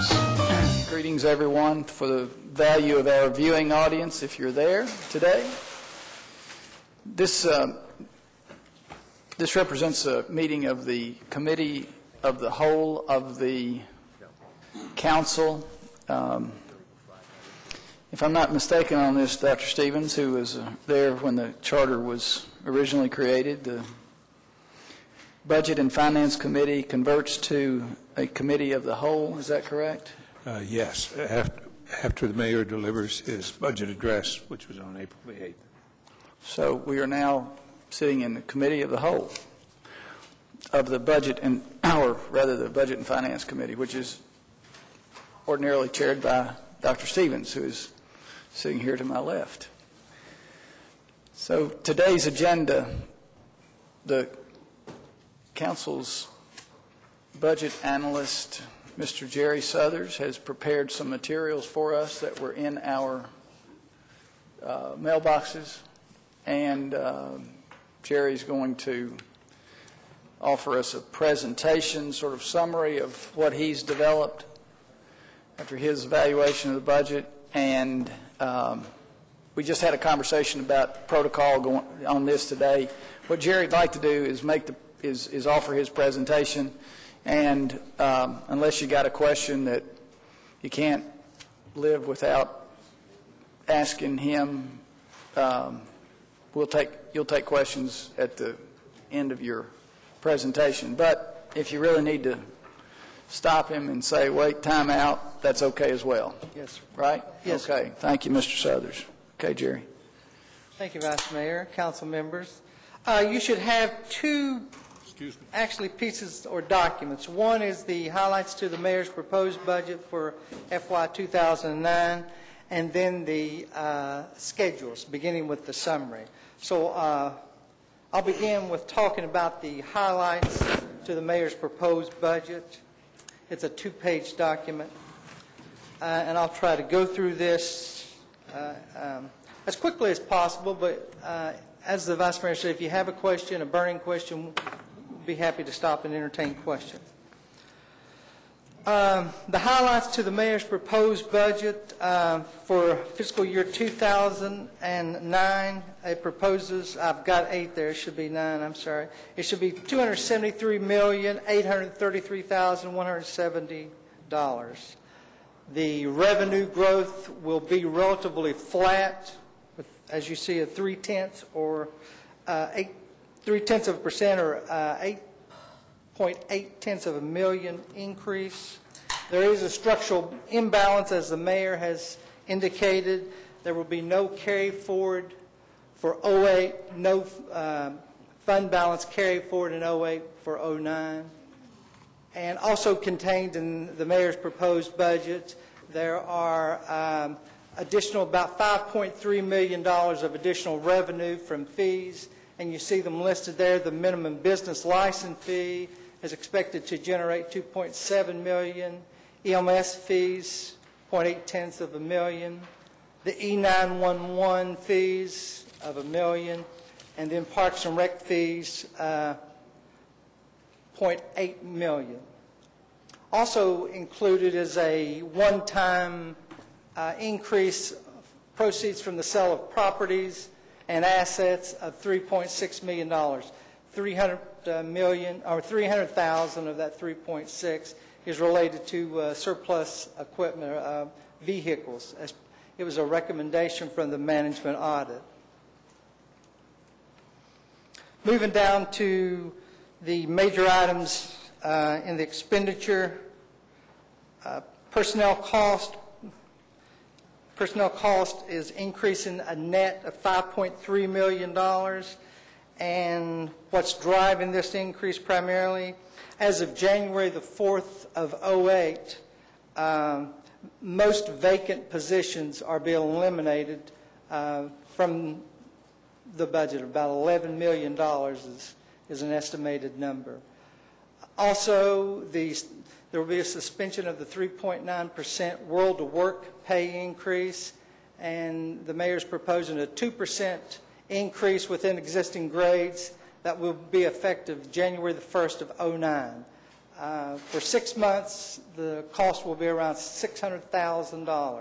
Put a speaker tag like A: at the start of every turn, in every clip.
A: Greetings, everyone, for the value of our viewing audience, if you're there today. This represents a meeting of the Committee of the Whole of the Council. If I'm not mistaken on this, Dr. Stevens, who was there when the charter was originally created, the Budget and Finance Committee converts to a Committee of the Whole. Is that correct?
B: Yes. After the mayor delivers his budget address, which was on April the 8th.
A: So we are now sitting in the Committee of the Whole of the Budget and, or rather the Budget and Finance Committee, which is ordinarily chaired by Dr. Stevens, who is sitting here to my left. So today's agenda, the Council's budget analyst, Mr. Jerry Southers, has prepared some materials for us that were in our mailboxes, and Jerry's going to offer us a presentation, sort of summary of what he's developed after his evaluation of the budget, and we just had a conversation about protocol going on this today. What Jerry'd like to do is is offer his presentation, and unless you got a question that you can't live without asking him, you'll take questions at the end of your presentation. But if you really need to stop him and say, wait, time out, that's okay as well.
C: Yes, sir.
A: Right?
C: Yes.
A: Okay. Thank you, Mr. Southers. Okay, Jerry.
C: Thank you, Vice Mayor, council members. You should have two actually pieces or documents. One is the highlights to the mayor's proposed budget for FY 2009, and then the schedules, beginning with the summary. So I'll begin with talking about the highlights to the mayor's proposed budget. It's a two-page document, and I'll try to go through this as quickly as possible, but as the Vice Mayor said, if you have a question, a burning question, we'll be happy to stop and entertain questions. The highlights to the mayor's proposed budget for fiscal year 2009, it proposes, I've got 8 there, it should be 9, I'm sorry. It should be $273,833,170. The revenue growth will be relatively flat, with, as you see, a 0.3% or 8.8 million increase. There is a structural imbalance, as the mayor has indicated. There will be no carry forward for 08, no fund balance carry forward in 08 for 09. And also contained in the mayor's proposed budget, there are additional about $5.3 million of additional revenue from fees, and you see them listed there. The minimum business license fee is expected to generate $2.7 million. EMS fees, $0.8 million. The E911 fees of $1 million, and then Parks and Rec fees, $0.8 million. Also included is a one-time increase proceeds from the sale of properties and assets of $3.6 million. $300,000 of that 3.6 is related to surplus equipment, vehicles. It was a recommendation from the management audit. Moving down to the major items in the expenditure, personnel cost. Personnel cost is increasing a net of $5.3 million. And what's driving this increase primarily, as of January the 4th of 08, most vacant positions are being eliminated from the budget. About $11 million is an estimated number. Also, there will be a suspension of the 3.9% World of Work pay increase, and the mayor's proposing a 2% increase within existing grades that will be effective January the 1st of 09. For 6 months, the cost will be around $600,000.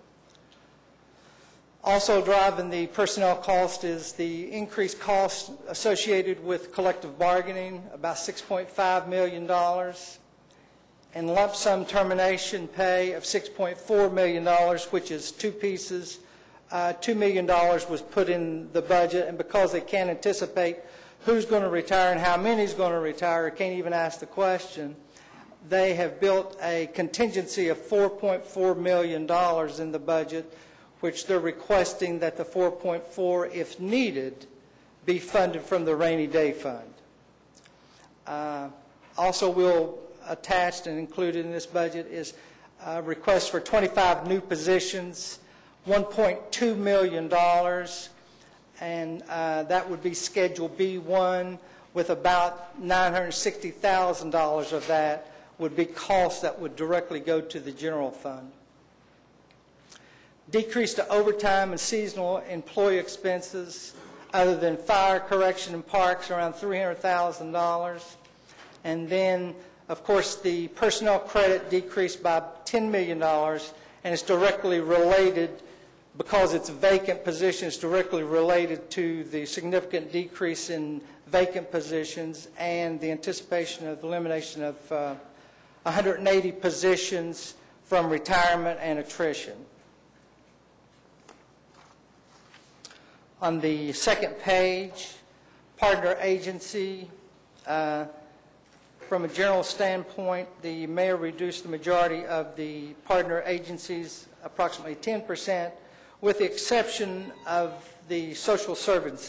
C: Also driving the personnel cost is the increased cost associated with collective bargaining, about $6.5 million, and lump sum termination pay of $6.4 million, which is two pieces. $2 million was put in the budget, and because they can't anticipate who's going to retire and how many is going to retire, or can't even ask the question, they have built a contingency of $4.4 million in the budget, which they're requesting that the 4.4, if needed, be funded from the rainy day fund. Also, we'll attached and included in this budget is a request for 25 new positions, $1.2 million, and that would be Schedule B1, with about $960,000 of that would be costs that would directly go to the general fund. Decrease to overtime and seasonal employee expenses other than fire, correction, and parks around $300,000. And then, of course, the personnel credit decreased by $10 million, and it's directly related, because it's vacant positions, directly related to the significant decrease in vacant positions and the anticipation of elimination of 180 positions from retirement and attrition. On the second page, partner agency, from a general standpoint, the mayor reduced the majority of the partner agencies, approximately 10%, with the exception of the social service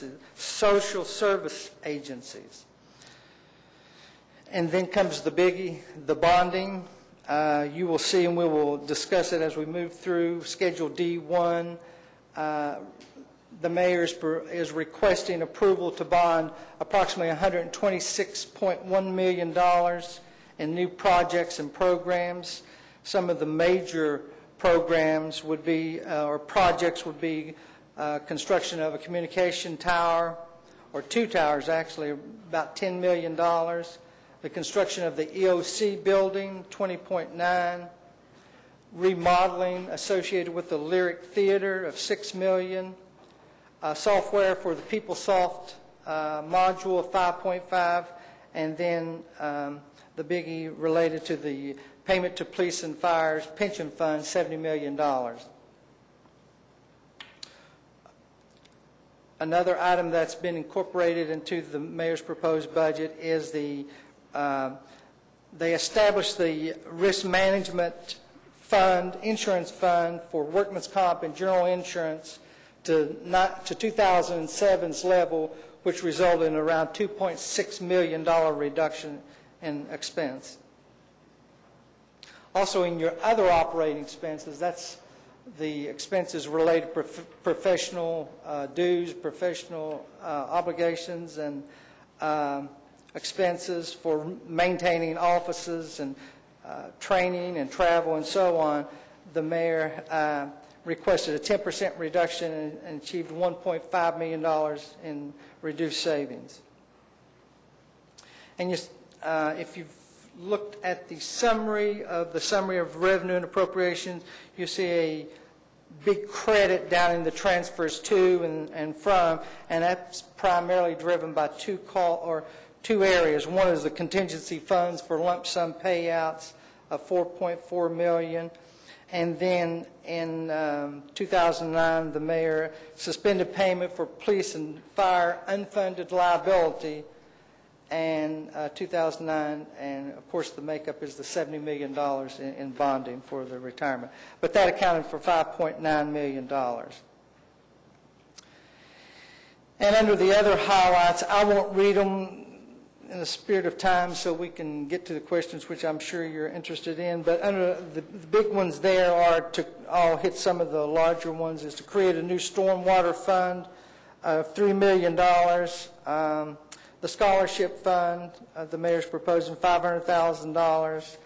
C: agencies. And then comes the biggie, the bonding. You will see, and we will discuss it as we move through Schedule D1. The mayor is requesting approval to bond approximately $126.1 million in new projects and programs. Some of the major programs would be, or projects would be, construction of a communication tower, or two towers actually, about $10 million. The construction of the EOC building, $20.9. Remodeling associated with the Lyric Theater of $6 million. Software for the PeopleSoft module of $5.5, and then the biggie related to the payment to police and fires pension fund, $70 million. Another item that's been incorporated into the mayor's proposed budget is they established the risk management fund, insurance fund for workman's comp and general insurance to 2007's level, which resulted in around $2.6 million reduction in expense. Also, in your other operating expenses, that's the expenses related to professional dues, professional obligations, and expenses for maintaining offices and training and travel and so on. The mayor requested a 10% reduction and achieved $1.5 million in reduced savings. And if you've looked at the summary of revenue and appropriations, you see a big credit down in the transfers to and from, and that's primarily driven by two areas. One is the contingency funds for lump sum payouts of $4.4 million. And then in 2009, the mayor suspended payment for police and fire unfunded liability, and 2009, and of course the makeup is the $70 million in bonding for the retirement. But that accounted for $5.9 million. And under the other highlights, I won't read them in the spirit of time so we can get to the questions, which I'm sure you're interested in. But under the big ones there are, I'll hit some of the larger ones, is to create a new stormwater fund of $3 million. The scholarship fund, the mayor's proposing $500,000.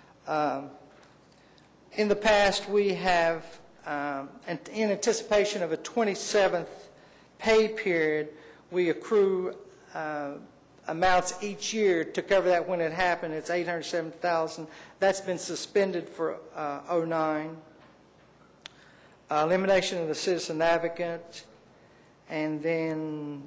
C: In the past, we have, in anticipation of a 27th pay period, we accrue amounts each year to cover that when it happened. It's $807,000. That's been suspended for '09. Elimination of the citizen advocate, and then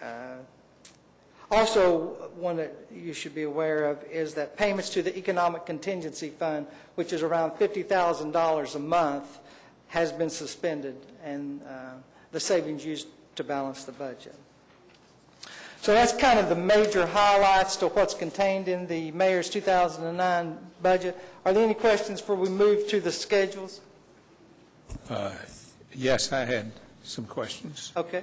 C: also one that you should be aware of is that payments to the Economic Contingency Fund, which is around $50,000 a month, has been suspended, and the savings used to balance the budget. So that's kind of the major highlights to what's contained in the mayor's 2009 budget. Are there any questions before we move to the schedules?
B: Yes, I had some questions.
C: Okay.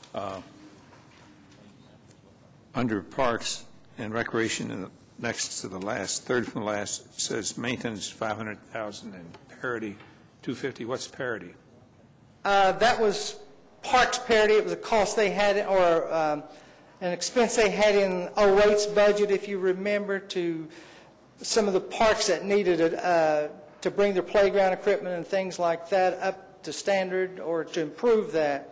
B: Under Parks and Recreation, next to the last, third from the last, it says maintenance 500,000 and parity 250. What's parity?
C: That was Parks parity. It was a cost they had, or an expense they had in 08's budget, if you remember, to some of the parks that needed it, to bring their playground equipment and things like that up to standard or to improve that.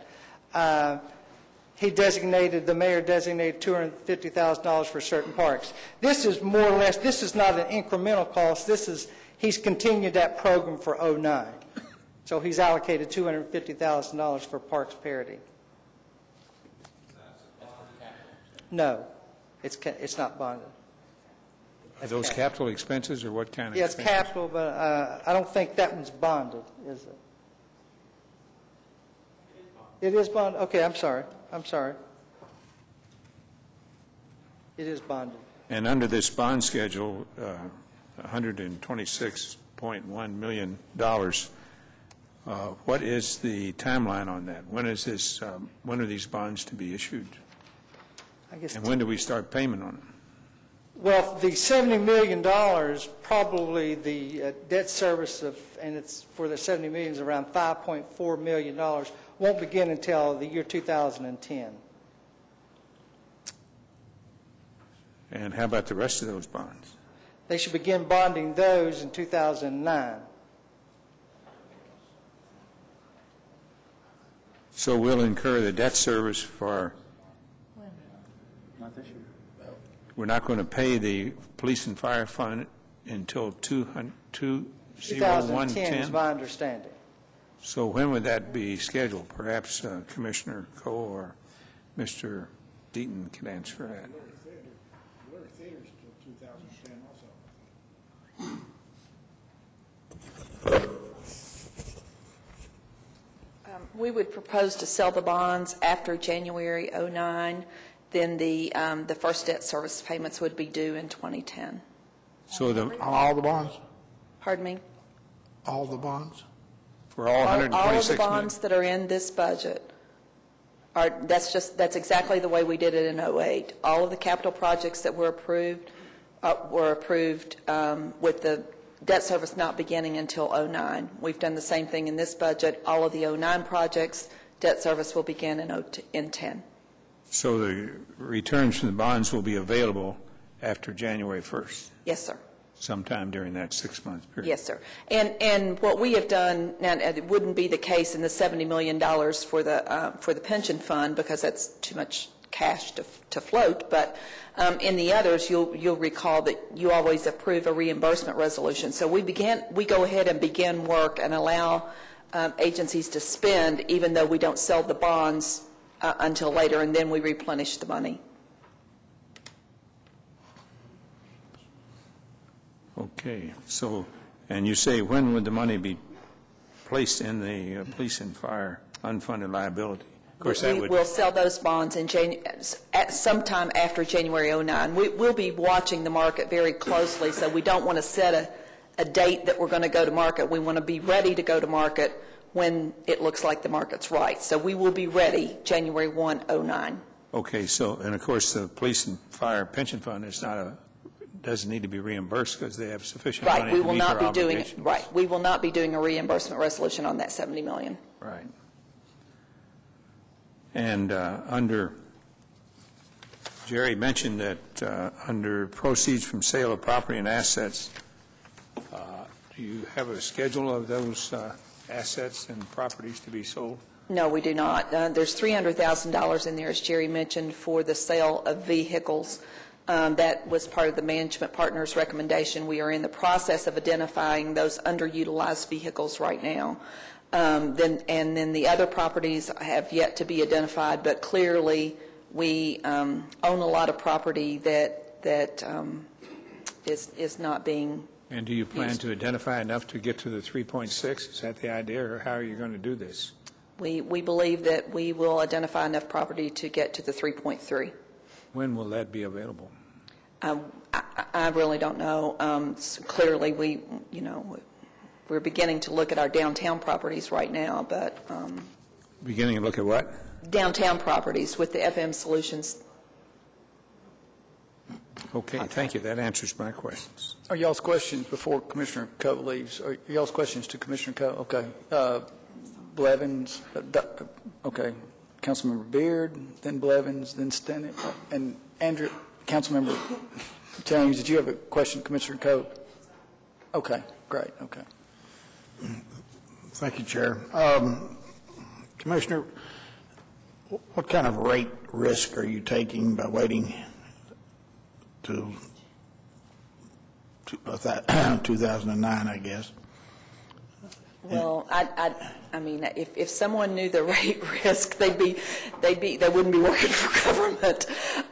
C: The mayor designated $250,000 for certain parks. This is more or less, this is not an incremental cost. He's continued that program for '09. So he's allocated $250,000 for parks parity. No, it's not bonded.
B: Are those capital expenses, or what kind of
C: Yeah, it's
B: expenses?
C: capital, but I don't think that one's bonded, is it? It is bonded? Okay, I'm sorry. It is bonded.
B: And under this bond schedule, $126.1 million, what is the timeline on that? When is this? When are these bonds to be issued?
C: I guess.
B: And when do we start payment on them?
C: Well, the $70 million, probably the debt service and it's for the $70 million is around $5.4 million, won't begin until the year 2010.
B: And how about the rest of those bonds?
C: They should begin bonding those in 2009.
B: So we'll incur the debt service for, we're not going to pay the police and fire fund until
C: 2010 is my understanding.
B: So when would that be scheduled? Perhaps Commissioner Coe or Mr. Deaton can answer that.
D: Lawyer Theater's till 2010 also.
E: We would propose to sell the bonds after January '09. Then the first debt service payments would be due in 2010.
B: So
D: All the bonds?
E: Pardon me?
D: All the bonds?
B: for all
E: All of
B: 126
E: the
B: million?
E: bonds that are in this budget are, that's exactly the way we did it in '08. All of the capital projects that were approved with the debt service not beginning until '09. We've done the same thing in this budget. All of the '09 projects, debt service will begin in '10.
B: So the returns from the bonds will be available after January 1st,
E: Yes, sir.
B: sometime during that 6-month period?
E: Yes, sir. And what we have done, now it wouldn't be the case in the $70 million for the pension fund because that's too much cash to float, but in the others, you'll recall that you always approve a reimbursement resolution. So we go ahead and begin work and allow agencies to spend even though we don't sell the bonds until later, and then we replenish the money.
B: Okay, so, and you say when would the money be placed in the police and fire unfunded liability? Of course, that would...
E: We'll sell those bonds at sometime after January '09. We'll be watching the market very closely, so we don't want to set a date that we're going to go to market. We want to be ready to go to market when it looks like the market's right. So we will be ready January 1, '09.
B: Okay, so, and of course, the police and fire pension fund is doesn't need to be reimbursed because they have sufficient money
E: Right, we
B: to
E: will
B: meet
E: not
B: their
E: be doing,
B: obligations.
E: right, we will not be doing a reimbursement resolution on that $70 million.
B: Right. And under, Jerry mentioned that under proceeds from sale of property and assets, do you have a schedule of those assets and properties to be sold?
E: No, we do not. There's $300,000 in there, as Jerry mentioned, for the sale of vehicles. That was part of the management partner's recommendation. We are in the process of identifying those underutilized vehicles right now. Then the other properties have yet to be identified, but clearly we own a lot of property that is not being.
B: And do you plan to identify enough to get to the 3.6? Is that the idea, or how are you going to do this?
E: We believe that we will identify enough property to get to the 3.3.
B: When will that be available?
E: I really don't know. Clearly, we're beginning to look at our downtown properties right now, but
B: Beginning to look at what?
E: downtown properties with the FM Solutions.
B: Okay, thank you. That answers my questions.
A: Are y'all's questions before Commissioner Coe leaves? Are y'all's questions to Commissioner Coe? Okay. Blevins, okay. Councilmember Beard, then Blevins, then Stennett, and Andrew, Councilmember James, did you have a question, Commissioner Coe? Okay, great, okay.
D: Thank you, Chair. Commissioner, what kind of rate risk are you taking by waiting to 2009, I guess?
E: Well, I mean, if someone knew the rate risk, they wouldn't be working for government.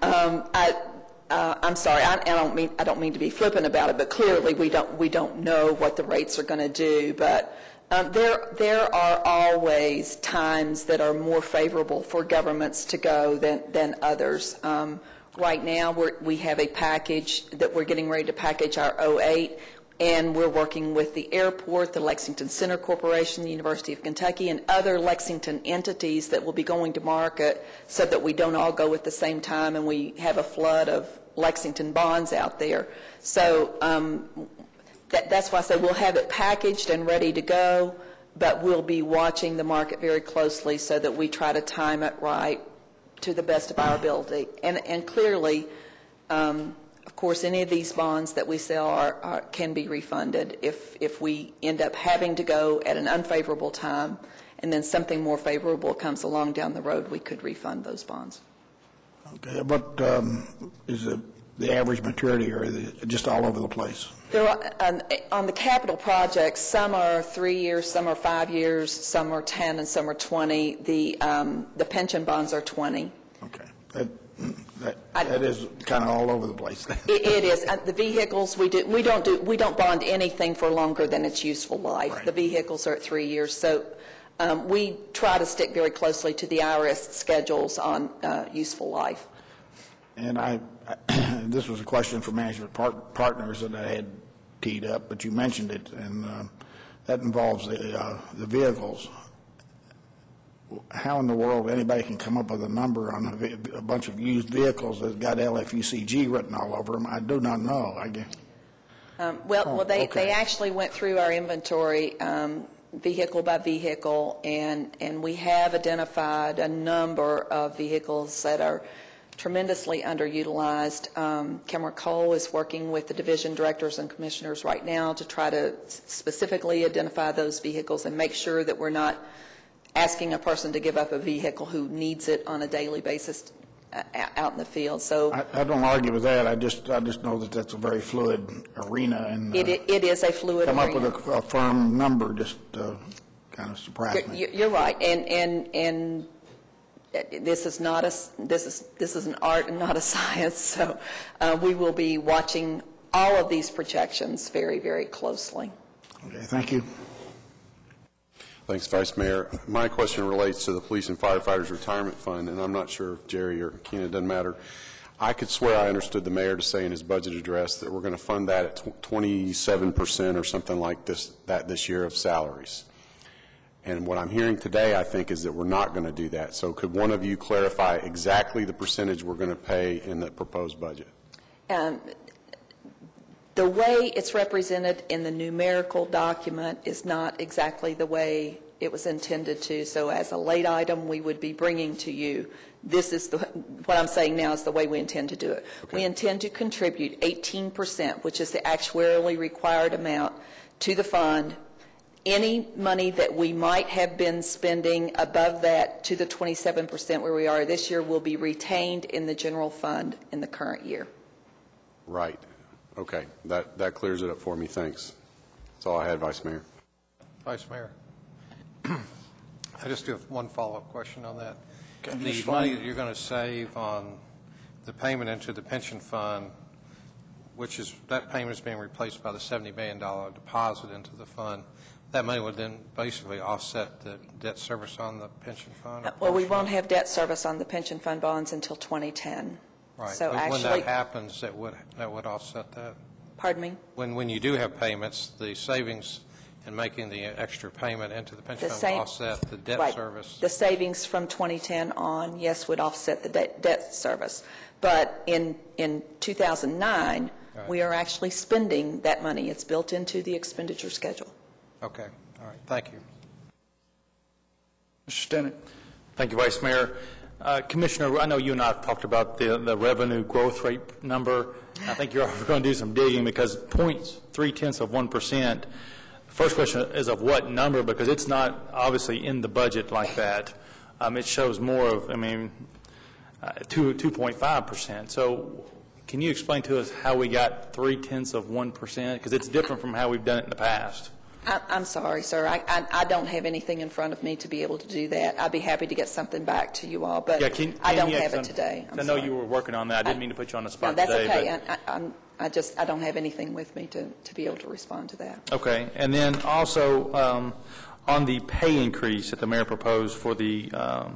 E: I'm sorry, I don't mean to be flippant about it, but clearly we don't know what the rates are going to do. But there are always times that are more favorable for governments to go than others. Right now, we have a package that we're getting ready to package our 08. And we're working with the airport, the Lexington Center Corporation, the University of Kentucky, and other Lexington entities that will be going to market so that we don't all go at the same time and we have a flood of Lexington bonds out there. So that's why I say we'll have it packaged and ready to go, but we'll be watching the market very closely so that we try to time it right to the best of our ability. And clearly, of course, any of these bonds that we sell can be refunded if we end up having to go at an unfavorable time and then something more favorable comes along down the road, we could refund those bonds.
D: Okay, but is the average maturity, or is it just all over the place?
E: There are, on the capital projects, some are 3 years, some are 5 years, some are 10, and some are 20. The pension bonds are 20.
D: Okay. That is kind of all over the place.
E: It is. The vehicles, we don't bond anything for longer than its useful life.
D: Right.
E: The vehicles are at 3 years. So we try to stick very closely to the IRS schedules on useful life.
D: And this was a question for management partners that I had teed up, but you mentioned it, and that involves the vehicles. How in the world anybody can come up with a number on a bunch of used vehicles that's got LFUCG written all over them, I do not know, I guess.
E: They actually went through our inventory vehicle by vehicle, and we have identified a number of vehicles that are tremendously underutilized. Cameron Cole is working with the division directors and commissioners right now to try to specifically identify those vehicles and make sure that we're not asking a person to give up a vehicle who needs it on a daily basis out in the field. So
D: I don't argue with that. I just know that that's a very fluid arena, and
E: it is a fluid
D: come
E: arena.
D: up with a firm number just kind of surprised me.
E: You're right, and this is not this is an art and not a science. So we will be watching all of these projections very, very closely.
D: Okay, thank you.
F: Thanks, Vice Mayor. My question relates to the Police and Firefighters Retirement Fund, and I'm not sure if Jerry or Keena, it doesn't matter. I could swear I understood the mayor to say in his budget address that we're going to fund that at 27% or something like this year of salaries. And what I'm hearing today, I think, is that we're not going to do that. So could one of you clarify exactly the percentage we're going to pay in the proposed budget?
E: The way it's represented in the numerical document is not exactly the way it was intended to. So as a late item, we would be bringing to you, this is what I'm saying now is the way we intend to do it. Okay. We intend to contribute 18%, which is the actuarially required amount, to the fund Any money that we might have been spending above that to the 27% where we are this year will be retained in the general fund in the current year.
F: Right. Okay. That clears it up for me. Thanks. That's all I had, Vice Mayor.
G: Vice Mayor, I just have one follow-up question on that.
A: Okay,
G: the money that you're going to save on the payment into the pension fund, which is, that payment is being replaced by the $70 million deposit into the fund, that money would then basically offset the debt service on the pension fund?
E: Well, we won't have debt service on the pension fund bonds until 2010.
G: Right.
E: So
G: but
E: actually,
G: when that happens, that would offset that?
E: pardon me?
G: When you do have payments, the savings in making the extra payment into the pension fund will offset the debt
E: right.
G: service?
E: The savings from 2010 on, yes, would offset the debt service. But in 2009,
G: right.
E: we are actually spending that money. It's built into the expenditure schedule.
G: Okay. All right. Thank you.
A: Mr. Stinnett.
H: Thank you, Vice Mayor. Commissioner, I know you and I have talked about the revenue growth rate number. I think you're going to do some digging because 0.3%. First question is of what number, because it's not obviously in the budget like that. It shows more of, 2.5%. So can you explain to us how we got 0.3%? Because it's different from how we've done it in the past.
E: I'm sorry, sir. I don't have anything in front of me to be able to do that. I'd be happy to get something back to you all, but I don't have it today.
H: I know you were working on that. I didn't mean to put you on the spot
E: today. No,
H: today.
E: that's okay. I don't have anything with me to be able to respond to that.
H: Okay. And then also on the pay increase that the mayor proposed for the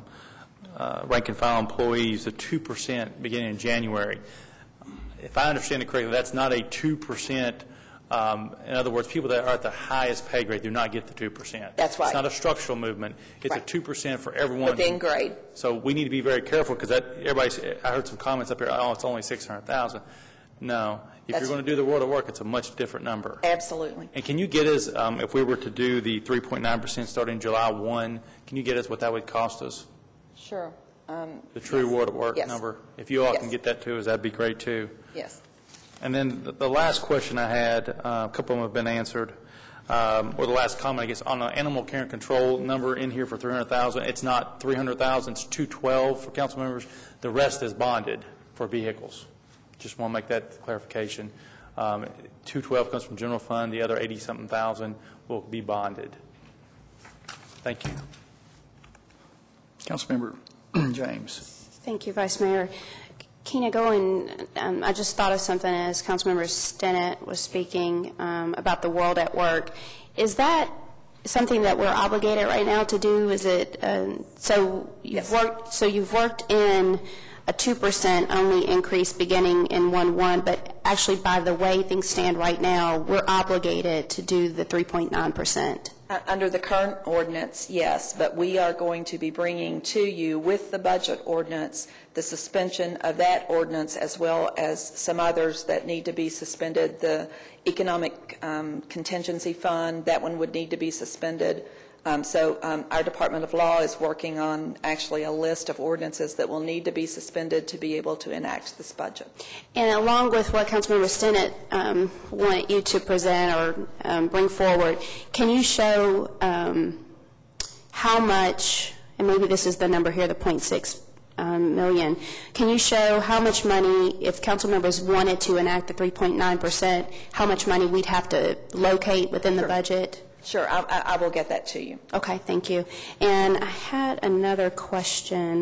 H: rank and file employees, the 2% beginning in January. If I understand it correctly, that's not a 2%. In other words, people that are at the highest pay grade do not get the 2%.
E: That's right.
H: It's not a structural movement. It's
E: right.
H: a 2% for everyone.
E: Within grade.
H: So we need to be very careful because I heard some comments up here, oh, it's only $600,000. No. If you're going to do the world of work, it's a much different number.
E: Absolutely.
H: And can you get us, if we were to do the 3.9% starting July 1, can you get us what that would cost us?
E: Sure.
H: The true world of work
E: yes.
H: number? If you all
E: yes.
H: can get that to us, that'd be great too.
E: Yes.
H: And then the last question I had, a couple of them have been answered, or the last comment, I guess, on the animal care and control number in here for $300,000. It's not $300,000, it's $212 for council members. The rest is bonded for vehicles. Just want to make that clarification. $212 comes from general fund. The other 80-something thousand will be bonded. Thank you.
A: Councilmember James.
I: Thank you, Vice Mayor. Keena, I just thought of something as Councilmember Stinnett was speaking about the world at work. Is that something that we're obligated right now to do? Is it so you've
E: yes.
I: worked in a 2% only increase beginning in 1/1, but actually by the way things stand right now, we're obligated to do the 3.9%.
E: Under the current ordinance, yes, but we are going to be bringing to you with the budget ordinance the suspension of that ordinance as well as some others that need to be suspended. The economic contingency fund, that one would need to be suspended. So our Department of Law is working on actually a list of ordinances that will need to be suspended to be able to enact this budget.
I: And along with what Councilmember Stinnett wanted you to present or bring forward, can you show how much, and maybe this is the number here, the 0.6 million, can you show how much money, if council members wanted to enact the 3.9%, how much money we'd have to locate within the budget?
E: Sure, I will get that to you.
I: Okay, thank you. And I had another question.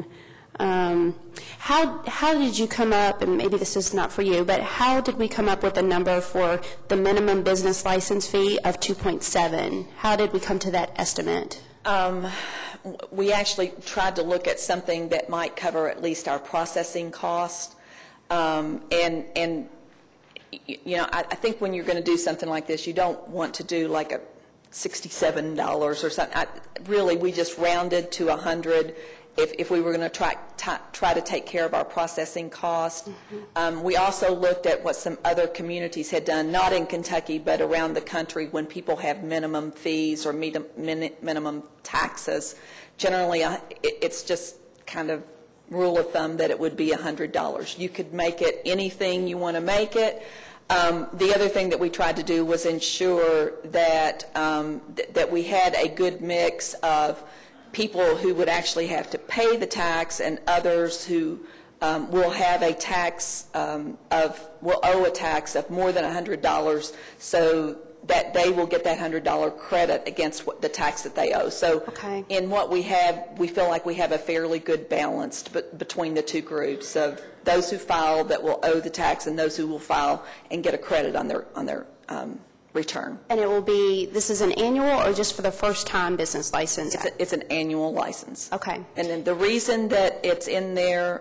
I: How did you come up, and maybe this is not for you, but how did we come up with a number for the minimum business license fee of 2.7? How did we come to that estimate?
E: We actually tried to look at something that might cover at least our processing cost. And you know, I think when you're going to do something like this, you don't want to do like a $67 or something. Really, we just rounded to 100 if we were going to try to take care of our processing cost. Mm-hmm. We also looked at what some other communities had done, not in Kentucky, but around the country, when people have minimum fees or minimum taxes. Generally, it's just kind of rule of thumb that it would be $100. You could make it anything you want to make it. The other thing that we tried to do was ensure that, that we had a good mix of people who would actually have to pay the tax and others who will have a tax will owe a tax of more than $100, so that they will get that $100 credit against the tax that they owe. So in what we have, we feel like we have a fairly good balance between the two groups of those who file that will owe the tax and those who will file and get a credit on their return.
I: And it will be, this is an annual or just for the first time business license?
E: It's an annual license.
I: Okay.
E: And then the reason that it's in there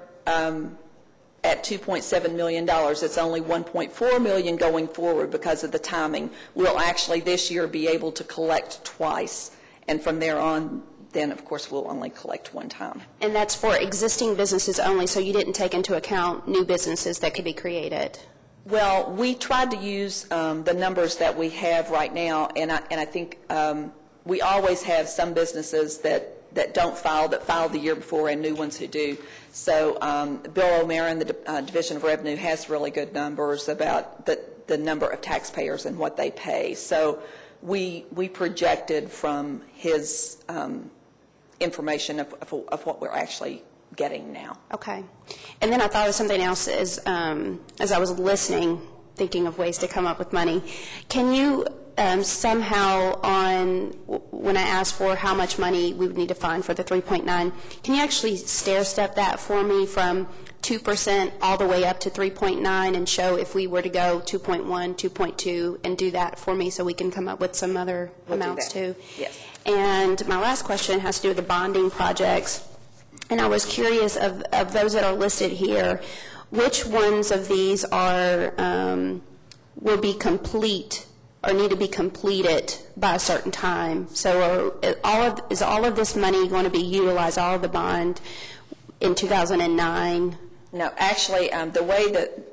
E: at $2.7 million, it's only $1.4 million going forward because of the timing. We'll actually this year be able to collect twice, and from there on, then of course we'll only collect one time.
I: And that's for existing businesses only, so you didn't take into account new businesses that could be created?
E: Well, we tried to use the numbers that we have right now, and I think we always have some businesses that don't file, that filed the year before, and new ones who do. So Bill O'Marin, the Division of Revenue, has really good numbers about the number of taxpayers and what they pay. So we projected from his information of what we're actually getting now.
I: Okay. And then I thought of something else as I was listening, thinking of ways to come up with money. Can you somehow when I asked for how much money we would need to find for the 3.9, can you actually stair-step that for me from 2% all the way up to 3.9 and show if we were to go 2.1, 2.2 and do that for me so we can come up with some other amounts too?
E: Yes.
I: And my last question has to do with the bonding projects. And I was curious of those that are listed here, which ones of these are will be complete or need to be completed by a certain time? So is all of this money going to be utilized, all of the bond, in 2009?
E: No, actually, the way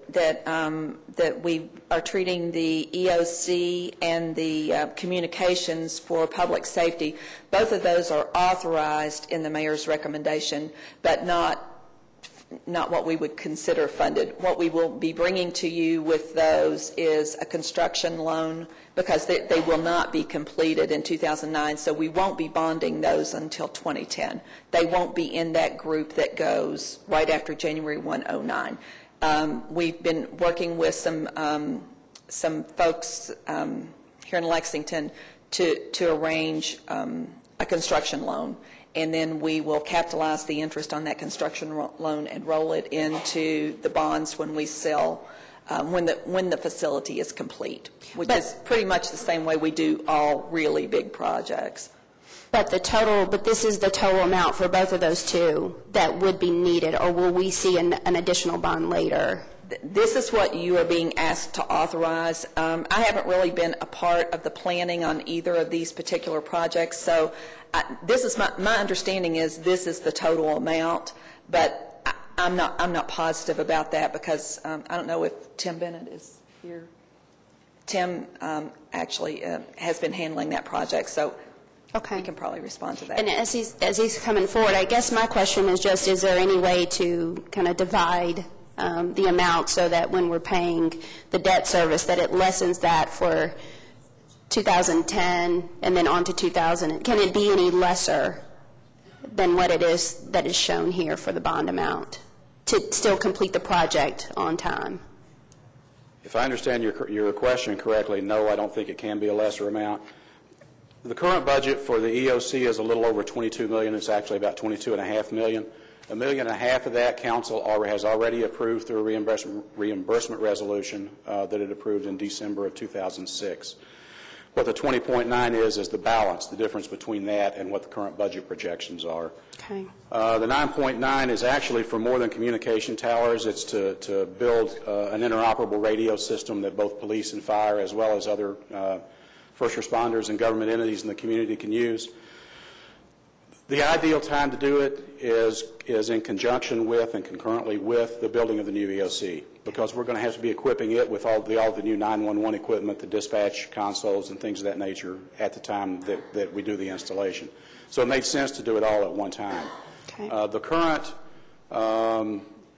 E: that we are treating the EOC and the communications for public safety, both of those are authorized in the mayor's recommendation, but not what we would consider funded. What we will be bringing to you with those is a construction loan, because they will not be completed in 2009, so we won't be bonding those until 2010. They won't be in that group that goes right after January 1, 2009. We've been working with some folks here in Lexington to arrange a construction loan, and then we will capitalize the interest on that construction loan and roll it into the bonds when we sell, when the facility is complete, which is pretty much the same way we do all really big projects.
I: But this is the total amount for both of those two that would be needed, or will we see an additional bond later?
E: This is what you are being asked to authorize. I haven't really been a part of the planning on either of these particular projects, so this is my understanding is this is the total amount, but I'm not positive about that because I don't know if Tim Bennett is here. Tim actually has been handling that project, so we can probably respond to that.
I: And as he's coming forward, I guess my question is just, is there any way to kind of divide the amount so that when we're paying the debt service that it lessens that for 2010 and then on to 2000? Can it be any lesser than what it is that is shown here for the bond amount to still complete the project on time?
J: If I understand your question correctly, no, I don't think it can be a lesser amount. The current budget for the EOC is a little over $22 million. It's actually about $22.5 million. $1.5 million of that council has already approved through a reimbursement resolution that it approved in December of 2006. What the 20.9 is the balance, the difference between that and what the current budget projections are.
I: Okay.
J: The 9.9 is actually for more than communication towers. It's to build an interoperable radio system that both police and fire, as well as other first responders and government entities in the community can use. The ideal time to do it is in conjunction with and concurrently with the building of the new EOC, because we're going to have to be equipping it with all the new 911 equipment, the dispatch consoles and things of that nature at the time that we do the installation. So it made sense to do it all at one time.
I: Okay.
J: The current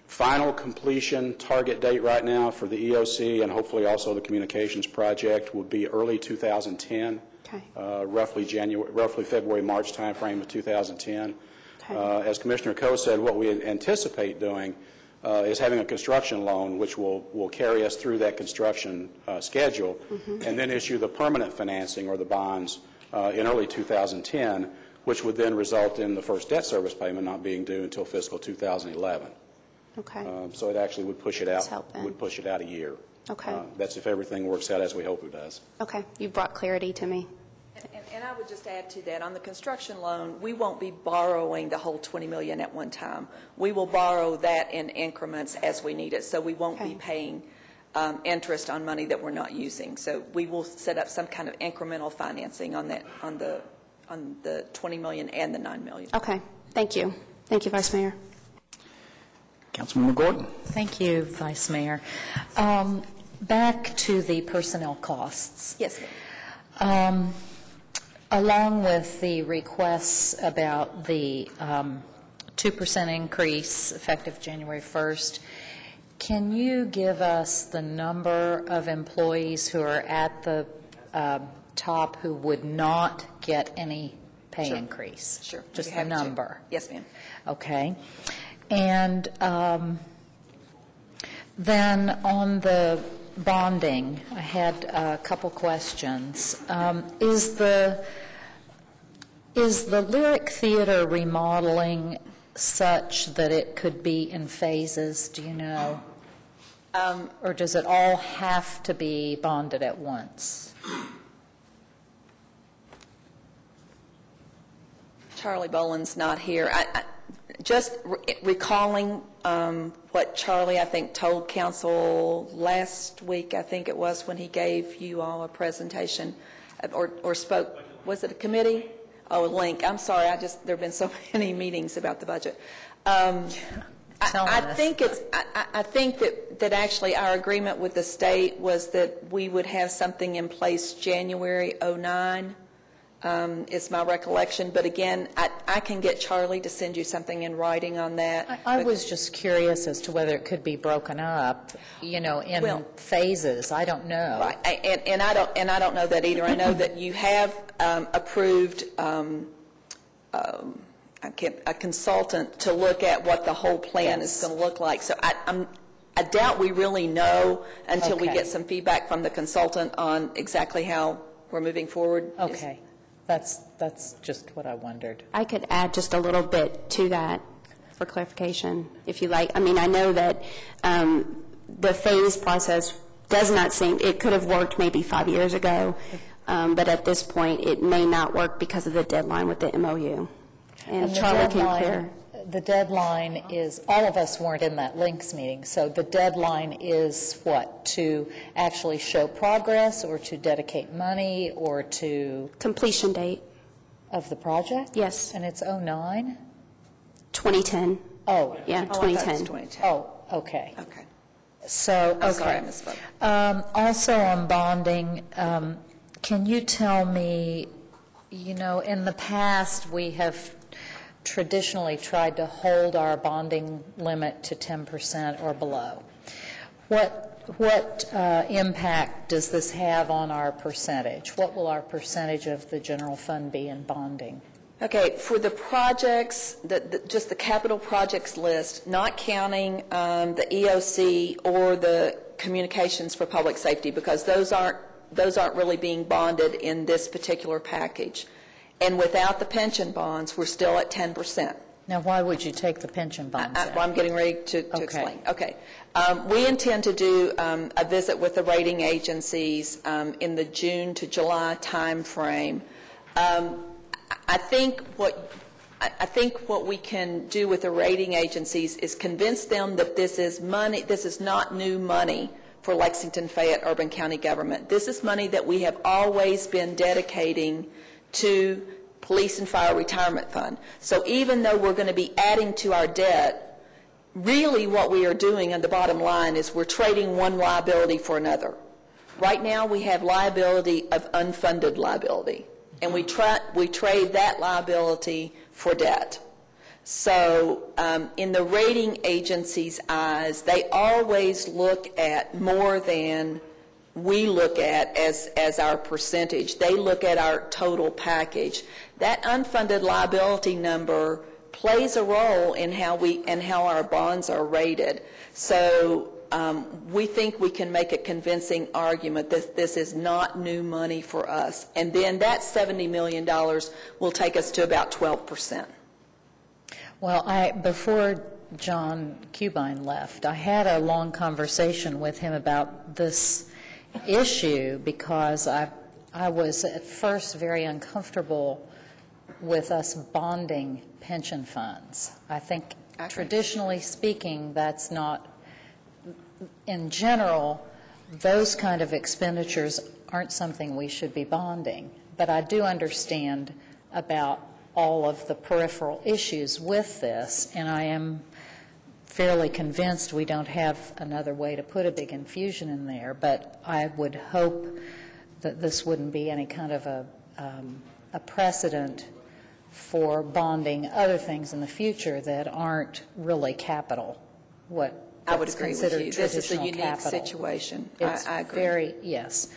J: final completion target date right now for the EOC and hopefully also the communications project would be early 2010, roughly February, March timeframe of 2010. As Commissioner Coe said, what we anticipate doing is having a construction loan which will carry us through that construction schedule and then issue the permanent financing or the bonds in early 2010, which would then result in the first debt service payment not being due until fiscal 2011.
I: Okay.
J: So it actually would push it out.
I: Would
J: push it out a year.
I: Okay.
J: That's if everything works out as we hope it does.
I: Okay. You brought clarity to me.
E: And I would just add to that, on the construction loan, we won't be borrowing the whole $20 million at one time. We will borrow that in increments as we need it, so we won't be paying interest on money that we're not using. So we will set up some kind of incremental financing on that, on the $20 million and the $9 million.
I: Okay. Thank you. Thank you, Vice Mayor.
A: Councilmember Gordon.
K: Thank you, Vice Mayor. Back to the personnel costs.
E: Yes,
K: ma'am. Along with the requests about the 2% increase effective January 1st, can you give us the number of employees who are at the top who would not get any pay increase?
E: Sure.
K: Just the number?
E: Yes, ma'am. Okay.
K: And then on the bonding, I had a couple questions. Is the Lyric Theater remodeling such that it could be in phases, do you know? Or does it all have to be bonded at once?
E: Charlie Boland's not here. Just recalling what Charlie, I think, told council last week, I think it was, when he gave you all a presentation or spoke, was it a committee? Oh, Link. I'm sorry. There have been so many meetings about the budget. I think that actually our agreement with the state was that we would have something in place January 2009. Is my recollection. But again, I can get Charlie to send you something in writing on that.
K: I was just curious as to whether it could be broken up, in phases. I don't know.
E: Right, and I don't know that either. I know that you have approved a consultant to look at what the whole plan is going to look like. So I doubt we really know until we get some feedback from the consultant on exactly how we're moving forward.
K: Okay. That's just what I wondered.
I: I could add just a little bit to that for clarification, if you like. I mean, I know that the phase process does not seem, it could have worked maybe 5 years ago, but at this point it may not work because of the deadline with the MOU. And Charlie can clear.
K: The deadline is, all of us weren't in that Links meeting, so the deadline is what? To actually show progress or to dedicate money or to?
I: Completion date.
K: Of the project?
I: Yes.
K: And it's 2009?
I: 2010.
K: Oh.
I: Yeah, 2010.
K: Oh, okay.
E: Okay.
K: So, okay.
E: Sorry, I misspoke.
K: Also on bonding, can you tell me, in the past we have traditionally tried to hold our bonding limit to 10% or below. What impact does this have on our percentage? What will our percentage of the general fund be in bonding?
E: Okay, for the projects, just the capital projects list, not counting the EOC or the communications for public safety, because those aren't really being bonded in this particular package. And without the pension bonds, we're still at 10%.
K: Now, why would you take the pension bonds out?
E: I'm getting ready to explain. Okay. We intend to do a visit with the rating agencies in the June to July time frame. I think what we can do with the rating agencies is convince them that this is money. This is not new money for Lexington Fayette Urban County government. This is money that we have always been dedicating to police and fire retirement fund. So even though we're going to be adding to our debt, really what we are doing on the bottom line is we're trading one liability for another. Right now we have liability of unfunded liability, and we trade that liability for debt. So in the rating agency's eyes, they always look at more than we look at as our percentage. They look at our total package. That unfunded liability number plays a role in how our bonds are rated. So we think we can make a convincing argument that this is not new money for us. And then that $70 million will take us to about 12%.
K: Well, before John Cubine left, I had a long conversation with him about this issue because I was at first very uncomfortable with us bonding pension funds. I think traditionally speaking, that's not, in general, those kind of expenditures aren't something we should be bonding. But I do understand about all of the peripheral issues with this, and I am fairly convinced we don't have another way to put a big infusion in there, but I would hope that this wouldn't be any kind of a precedent for bonding other things in the future that aren't really capital.
E: I would agree with you. This is a unique situation. I agree.
K: Very, yes.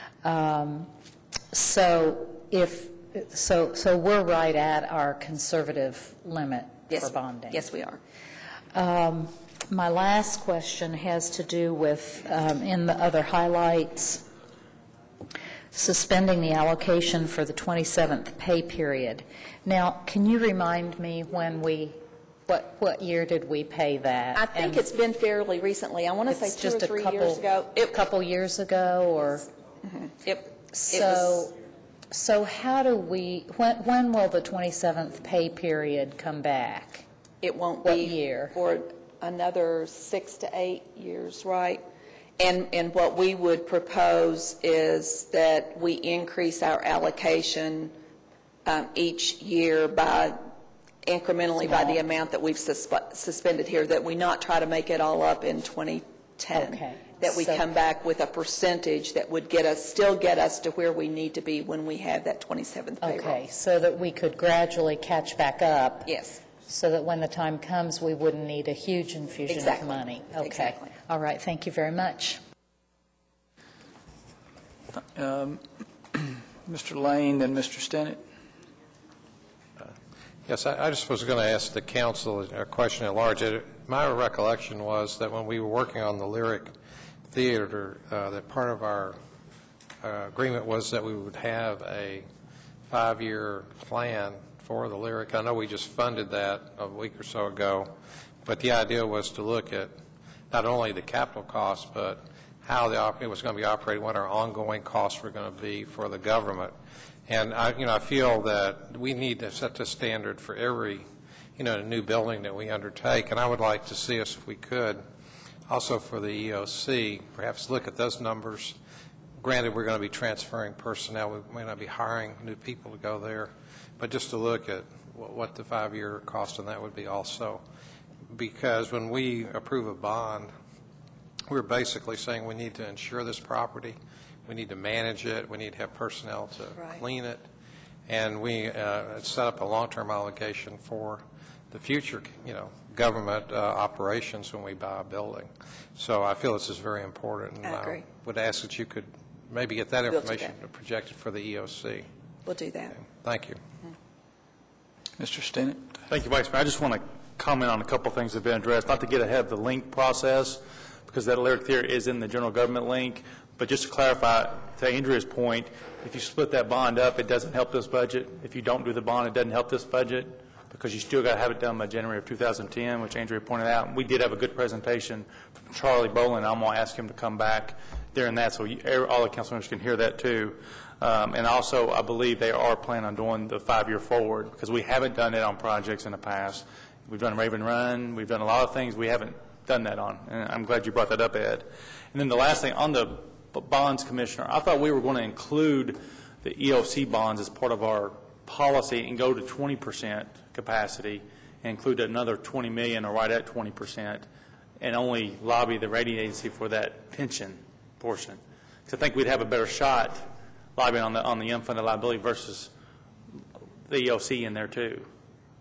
K: So we're right at our conservative limit for bonding.
E: Yes, we are.
K: My last question has to do with, in the other highlights, suspending the allocation for the 27th pay period. Now, can you remind me when what year did we pay that?
E: I think it's been fairly recently. I want to say 2 or 3 years ago.
K: A couple years ago, or?
E: Mm-hmm.
K: So how do we, when will the 27th pay period come back?
E: It won't
K: what
E: be
K: year?
E: For another 6 to 8 years, right? And what we would propose is that we increase our allocation each year incrementally by the amount that we've suspended here, that we not try to make it all up in 2010.
K: Okay.
E: That we come back with a percentage that would still get us to where we need to be when we have that 27th payroll.
K: Okay, so that we could gradually catch back up.
E: Yes.
K: So that when the time comes, we wouldn't need a huge infusion of money. Okay.
E: Exactly.
K: All right, thank you very much.
A: Mr. Lane, then Mr. Stinnett.
G: Yes, I just was going to ask the council a question at large. My recollection was that when we were working on the Lyric Theater, that part of our agreement was that we would have a 5-year plan for the Lyric. I know we just funded that a week or so ago, but the idea was to look at not only the capital costs, but how it was going to be operated, what our ongoing costs were going to be for the government. And I feel that we need to set the standard for every, new building that we undertake. And I would like to see us, if we could, also for the EOC, perhaps look at those numbers. Granted, we're going to be transferring personnel. We may not be hiring new people to go there, but just to look at what the 5-year cost on that would be also. Because when we approve a bond, we're basically saying we need to insure this property. We need to manage it. We need to have personnel to clean it. And we set up a long-term allocation for the future, government operations when we buy a building. So I feel this is very important. And I would ask that you could maybe get that information projected for the EOC.
E: We'll do that.
G: Okay. Thank you.
A: Mr. Stinnett.
H: Thank you, Vice Mayor. I just want to comment on a couple things that have been addressed, not to get ahead of the link process, because that Lyric Theater is in the general government link. But just to clarify, to Andrea's point, if you split that bond up, it doesn't help this budget. If you don't do the bond, it doesn't help this budget, because you still got to have it done by January of 2010, which Andrea pointed out. And we did have a good presentation from Charlie Bolin. I'm going to ask him to come back during that so all the council members can hear that too. And also, I believe they are planning on doing the 5-year forward, because we haven't done it on projects in the past. We've done Raven Run. We've done a lot of things we haven't done that on. And I'm glad you brought that up, Ed. And then the last thing, on the bonds, Commissioner, I thought we were going to include the EOC bonds as part of our policy and go to 20% capacity and include another $20 million or right at 20% and only lobby the rating agency for that pension portion. Because I think we'd have a better shot lobbying on the unfunded liability versus the EOC in there too.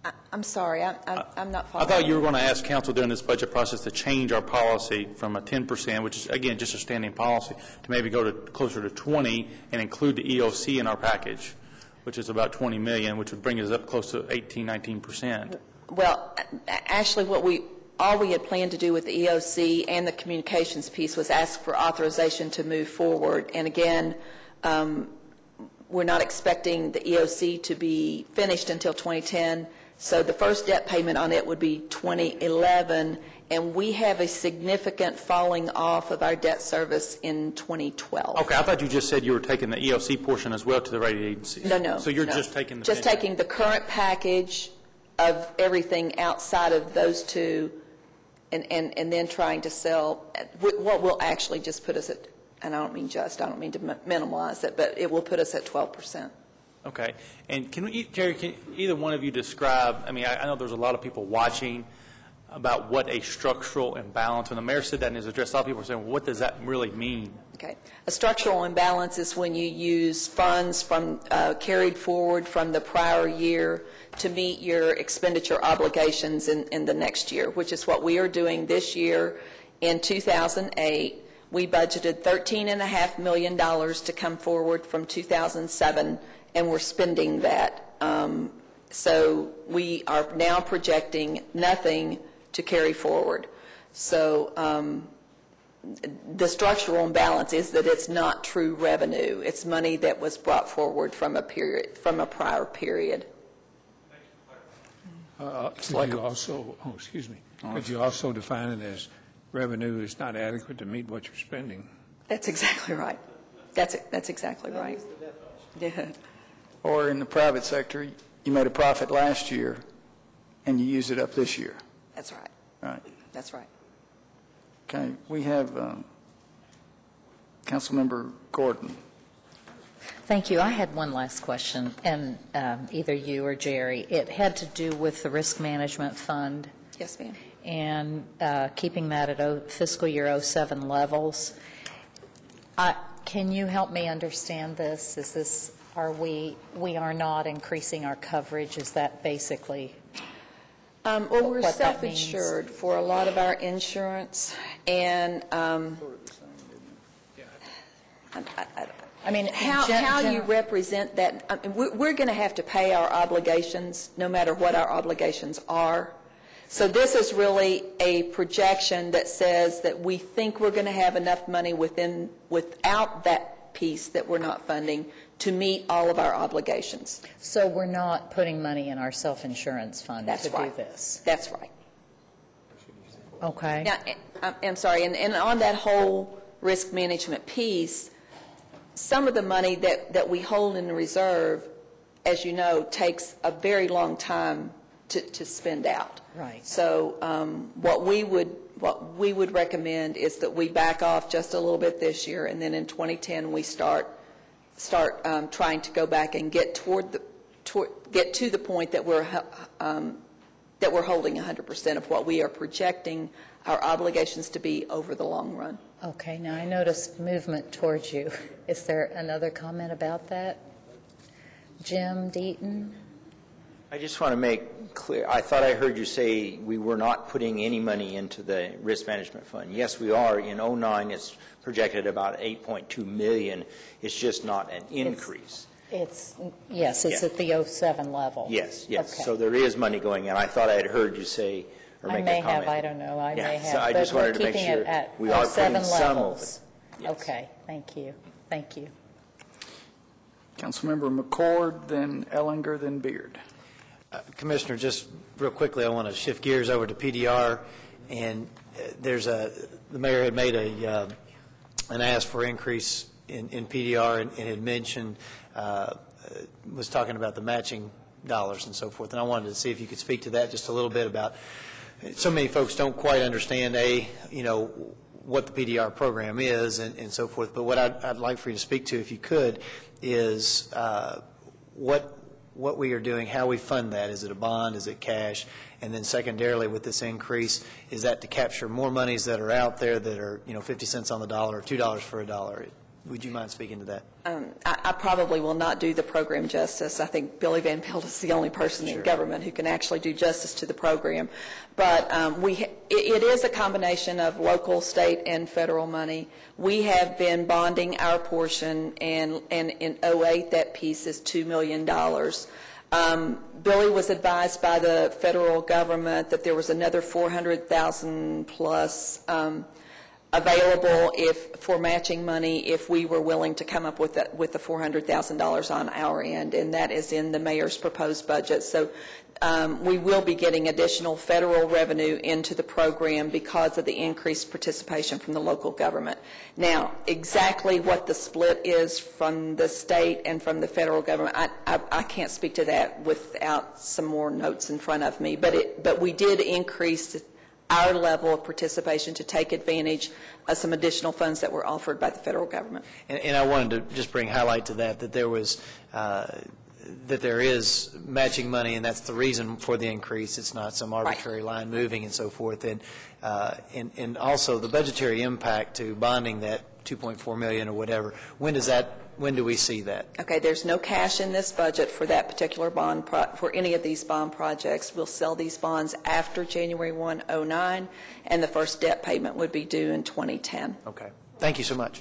E: I'm sorry, I'm not
H: I
E: following.
H: thought you were going to ask council during this budget process to change our policy from a 10%, which is, again, just a standing policy, to maybe go to closer to 20 and include the EOC in our package, which is about 20 million, which would bring us up close to 18, 19%.
E: Well, actually, all we had planned to do with the EOC and the communications piece was ask for authorization to move forward. And again, we're not expecting the EOC to be finished until 2010. So the first debt payment on it would be 2011, and we have a significant falling off of our debt service in 2012.
H: Okay, I thought you just said you were taking the EOC portion as well to the rating agencies.
E: No.
H: So you're
E: no.
H: just taking the
E: Just
H: pension.
E: taking the current package of everything outside of those two, and then trying to sell what will actually just put us at, and I don't mean to minimize it, but it will put us at 12%.
H: Okay. And Jerry, can either one of you describe, I mean, I know there's a lot of people watching about what a structural imbalance, and the mayor said that in his address. A lot of people are saying, well, what does that really mean?
E: Okay. A structural imbalance is when you use funds from carried forward from the prior year to meet your expenditure obligations in the next year, which is what we are doing this year. In 2008, we budgeted $13.5 million to come forward from 2007, and we're spending that. So we are now projecting nothing to carry forward. So the structural imbalance is that it's not true revenue. It's money that was brought forward from a prior period.
B: Could you also, could you also define it as revenue is not adequate to meet what you're spending?
E: That's exactly right. That's exactly right. Yeah.
A: Or in the private sector, you made a profit last year and you use it up this year.
E: That's right.
A: Right.
E: That's right.
A: Okay, we have Councilmember Gordon.
K: Thank you. I had one last question, and either you or Jerry. It had to do with the risk management fund.
E: Yes, ma'am.
K: And keeping that at fiscal year 07 levels. Can you help me understand this? Is this, we are not increasing our coverage? Is that basically
E: well, we're
K: what that
E: self-insured for a lot of our insurance, and
K: I mean,
E: how you represent that. I mean, we're going to have to pay our obligations no matter what our obligations are. So this is really a projection that says that we think we're going to have enough money without that piece that we're not funding to meet all of our obligations.
K: So we're not putting money in our self-insurance fund
E: That's
K: to
E: right.
K: do this?
E: That's right.
K: Okay.
E: Now, I'm sorry, and on that whole risk management piece, some of the money that we hold in the reserve, as you know, takes a very long time to spend out.
K: Right.
E: So what we would recommend is that we back off just a little bit this year, and then in 2010 we start trying to go back and get get to the point that we're holding 100% of what we are projecting our obligations to be over the long run.
K: Okay. Now, I noticed movement towards you. Is there another comment about that? Jim Deaton?
L: I just want to make clear, I thought I heard you say we were not putting any money into the risk management fund. Yes, we are. In 09, it's projected about $8.2 million. It's just not an increase.
K: It's at the 07 level.
L: Yes.
K: Okay.
L: So there is money going in. I thought I had heard you say or make a comment.
K: I may have, I don't know, I may have.
L: So I just wanted to make sure we are putting some of it. Yes.
K: Okay, thank you. Thank you.
A: Councilmember McCord, then Ellinger, then Beard.
M: Commissioner, just real quickly, I want to shift gears over to PDR, and the mayor had made an ask for increase in PDR and had mentioned, was talking about the matching dollars and so forth, and I wanted to see if you could speak to that just a little bit about, so many folks don't quite understand, what the PDR program is and so forth, but what I'd like for you to speak to, if you could, is what we are doing, how we fund that. Is it a bond? Is it cash? And then secondarily, with this increase, is that to capture more monies that are out there that are, 50 cents on the dollar or $2 for a dollar? Would you mind speaking to that?
E: I probably will not do the program justice. I think Billy Van Pelt is the only person in government who can actually do justice to the program. But it is a combination of local, state, and federal money. We have been bonding our portion, and in 2008, that piece is $2 million. Billy was advised by the federal government that there was another $400,000 plus available for matching money if we were willing to come up with the $400,000 on our end, and that is in the mayor's proposed budget. So we will be getting additional federal revenue into the program because of the increased participation from the local government. Now, exactly what the split is from the state and from the federal government, I can't speak to that without some more notes in front of me, but we did increase our level of participation to take advantage of some additional funds that were offered by the federal government.
M: And I wanted to just bring highlight to that there was that there is matching money, and that's the reason for the increase. It's not some arbitrary line moving and so forth. And also the budgetary impact to bonding that $2.4 million or whatever. When do we see that?
E: Okay, there's no cash in this budget for that particular bond, for any of these bond projects. We'll sell these bonds after January 1, 2009, and the first debt payment would be due in 2010.
M: Okay. Thank you so much.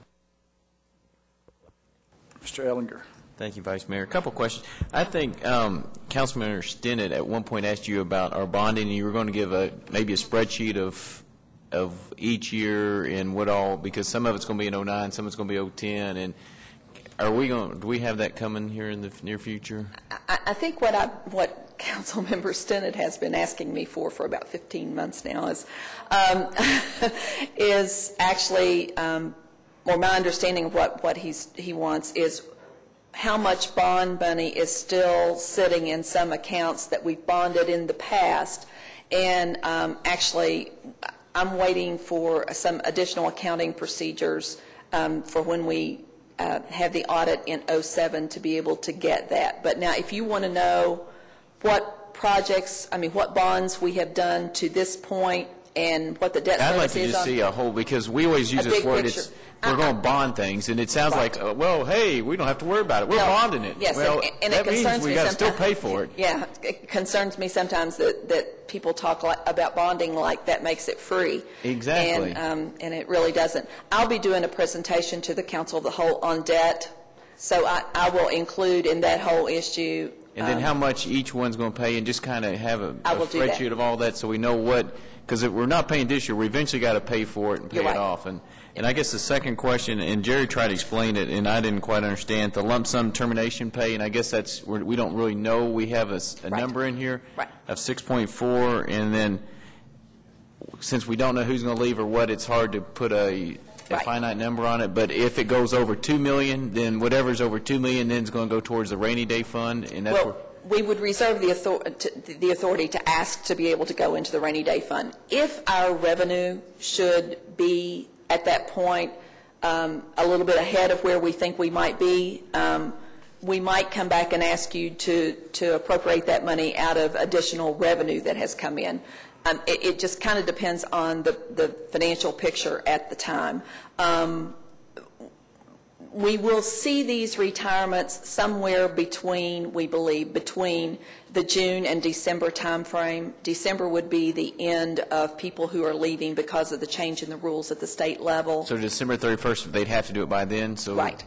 A: Mr. Ellinger.
N: Thank you, Vice Mayor. A couple questions. I think Councilman Stinnett at one point asked you about our bonding, and you were going to give maybe a spreadsheet of each year and what all, because some of it's going to be in 2009, some of it's going to be 2010, and do we have that coming here in the near future?
E: I think what Councilmember Stinnett has been asking me for about 15 months now is actually, or my understanding of what he wants is how much bond money is still sitting in some accounts that we've bonded in the past, and actually I'm waiting for some additional accounting procedures for when we have the audit in 2007 to be able to get that. But now, if you want to know what what bonds we have done to this point and what the debt service is on.
N: I'd like to just see a whole, because we always use this word, we're going to bond things, and it sounds like, well, hey, we don't have to worry about it. We're bonding it.
E: Yes,
N: well,
E: and
N: that means we got to still pay for it.
E: Yeah, it concerns me sometimes that people talk about bonding like that makes it free.
N: Exactly.
E: And it really doesn't. I'll be doing a presentation to the Council of the Whole on debt, so I will include in that whole issue.
N: And then how much each one's going to pay, and just kind of have a spreadsheet of all that so we know what, because if we're not paying this year, we eventually got to pay for it and pay it off. And I guess the second question, and Jerry tried to explain it, and I didn't quite understand, the lump sum termination pay, and I guess that's, we don't really know. We have a number in here of 6.4, and then since we don't know who's going to leave or what, it's hard to put a finite number on it. But if it goes over $2 million, then whatever's over $2 million then is going to go towards the rainy day fund, and that's where
E: we would reserve the authority to ask to be able to go into the rainy day fund. If our revenue should be at that point a little bit ahead of where we think we might be, we might come back and ask you to appropriate that money out of additional revenue that has come in. It just kind of depends on the financial picture at the time. We will see these retirements somewhere between, we believe, between the June and December timeframe. December would be the end of people who are leaving because of the change in the rules at the state level.
N: So December 31st, they'd have to do it by then? So
E: Right.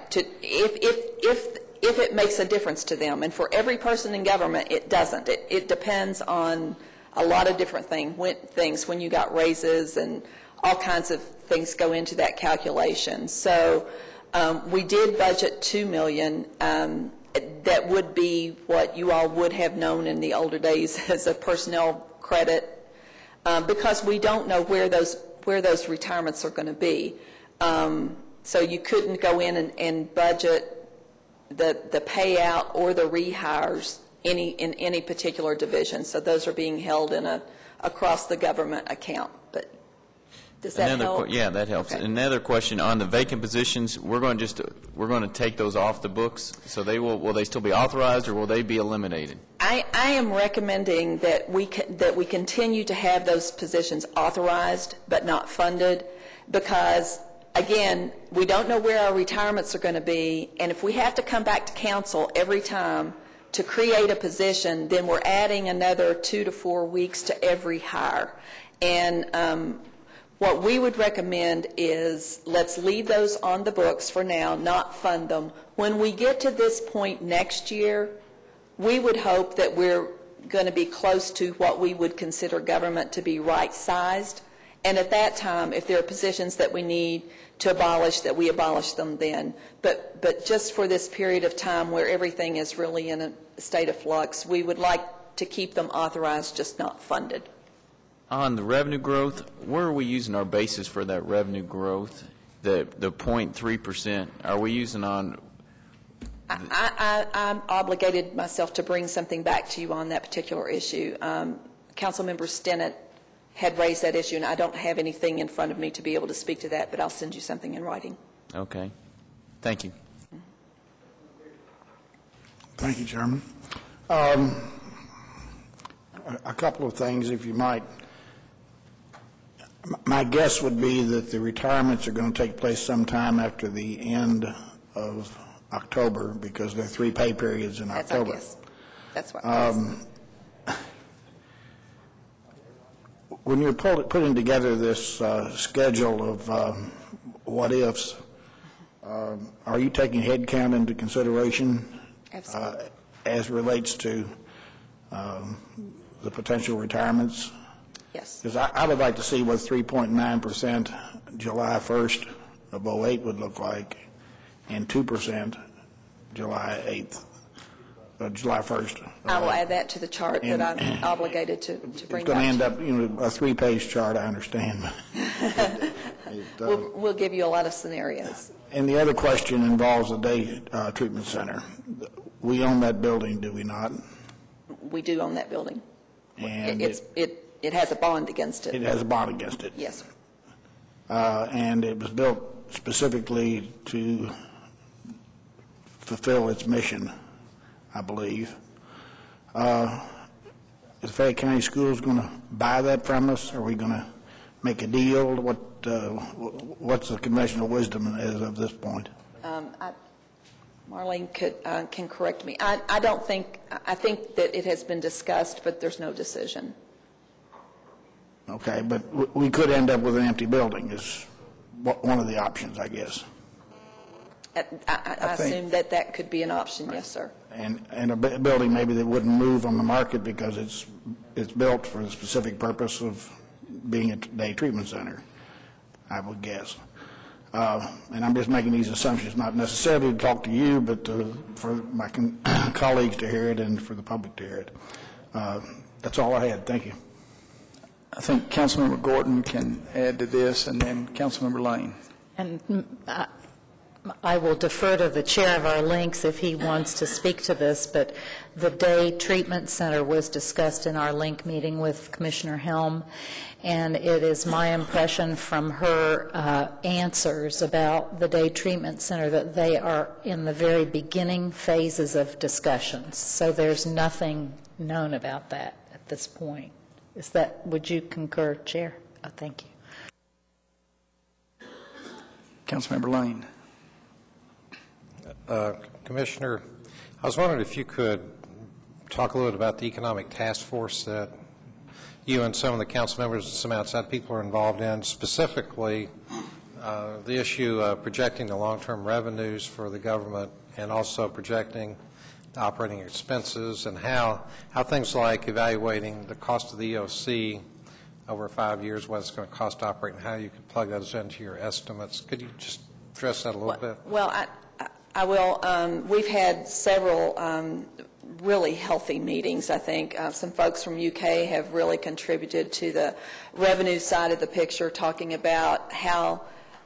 E: If it makes a difference to them. And for every person in government, it doesn't. It depends on a lot of different things when you got raises and all kinds of things go into that calculation. So we did budget $2 million. That would be what you all would have known in the older days as a personnel credit, because we don't know where those retirements are going to be. So you couldn't go in and budget the payout or the rehires in any particular division. So those are being held in a across the government account. But does that help?
N: Yeah, that helps. Okay. Another question on the vacant positions. We're going to take those off the books. So will they still be authorized, or will they be eliminated?
E: I am recommending that we continue to have those positions authorized but not funded, because again, we don't know where our retirements are going to be, and if we have to come back to council every time to create a position, then we're adding another 2 to 4 weeks to every hire. And what we would recommend is let's leave those on the books for now, not fund them. When we get to this point next year, we would hope that we're going to be close to what we would consider government to be right-sized. And at that time, if there are positions that we need to abolish, that we abolish them then. But just for this period of time where everything is really in a state of flux, we would like to keep them authorized, just not funded.
N: On the revenue growth, where are we using our basis for that revenue growth? The 0.3%, are we using on?
E: I'm obligated myself to bring something back to you on that particular issue. Councilmember Stinnett had raised that issue, and I don't have anything in front of me to be able to speak to that, but I'll send you something in writing.
N: Okay. Thank you.
D: Thank you, Chairman. A couple of things, if you might. My guess would be that the retirements are going to take place sometime after the end of October, because there are 3 pay periods in October.
E: That's our guess. That's what I guess.
D: When you're putting together this schedule of what-ifs, are you taking head count into consideration?
E: Absolutely.
D: As relates to the potential retirements?
E: Yes.
D: Because I would like to see what 3.9% July 1st of 08 would look like, and 2% July 8th, July 1st.
E: I will add that to the chart that I'm obligated to bring back.
D: It's going to end up, a 3-page chart, I understand.
E: We'll give you a lot of scenarios.
D: And the other question involves the day treatment center. We own that building, do we not?
E: We do own that building.
D: And
E: it has a bond against it.
D: It has a bond against it.
E: Yes, sir.
D: And it was built specifically to fulfill its mission, I believe. Is Fayette County Schools going to buy that from us? Are we going to make a deal? What's the conventional wisdom as of this point?
E: Marlene can correct me. I don't think, I think that it has been discussed, but there's no decision.
D: Okay, but we could end up with an empty building is one of the options, I guess.
E: I assume that could be an option, yes, sir.
D: And a building maybe that wouldn't move on the market because it's built for the specific purpose of being a day treatment center, I would guess. And I'm just making these assumptions, not necessarily to talk to you, but for my colleagues to hear it and for the public to hear it. That's all I had. Thank you.
A: I think Councilmember Gordon can add to this, and then Councilmember Lane.
K: And I will defer to the chair of our links if he wants to speak to this, but the day treatment center was discussed in our link meeting with Commissioner Helm, and it is my impression from her answers about the day treatment center that they are in the very beginning phases of discussions. So there's nothing known about that at this point. Would you concur, Chair? Oh, thank you.
A: Councilmember Lane.
G: Commissioner, I was wondering if you could talk a little bit about the economic task force that you and some of the council members and some outside people are involved in, specifically the issue of projecting the long-term revenues for the government and also projecting the operating expenses, and how things like evaluating the cost of the EOC over 5 years, what it's going to cost to operate, and how you can plug those into your estimates. Could you just address that a little bit?
E: Well, I will. We've had several really healthy meetings, I think. Some folks from UK have really contributed to the revenue side of the picture, talking about how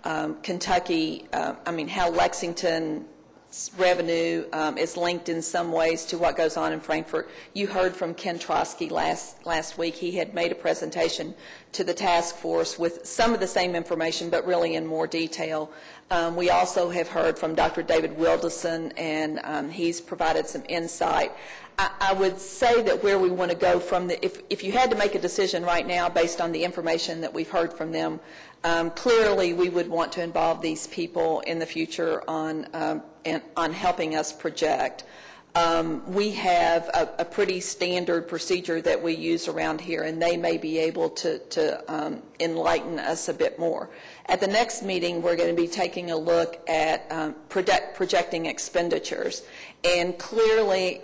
E: how Lexington's revenue is linked in some ways to what goes on in Frankfort. You heard from Ken Trotsky last week. He had made a presentation to the task force with some of the same information, but really in more detail. We also have heard from Dr. David Wilderson, and he's provided some insight. I would say that where we want to go from if you had to make a decision right now based on the information that we've heard from them, Clearly, we would want to involve these people in the future on helping us project. We have a pretty standard procedure that we use around here, and they may be able to enlighten us a bit more. At the next meeting, we're going to be taking a look at projecting expenditures. And clearly,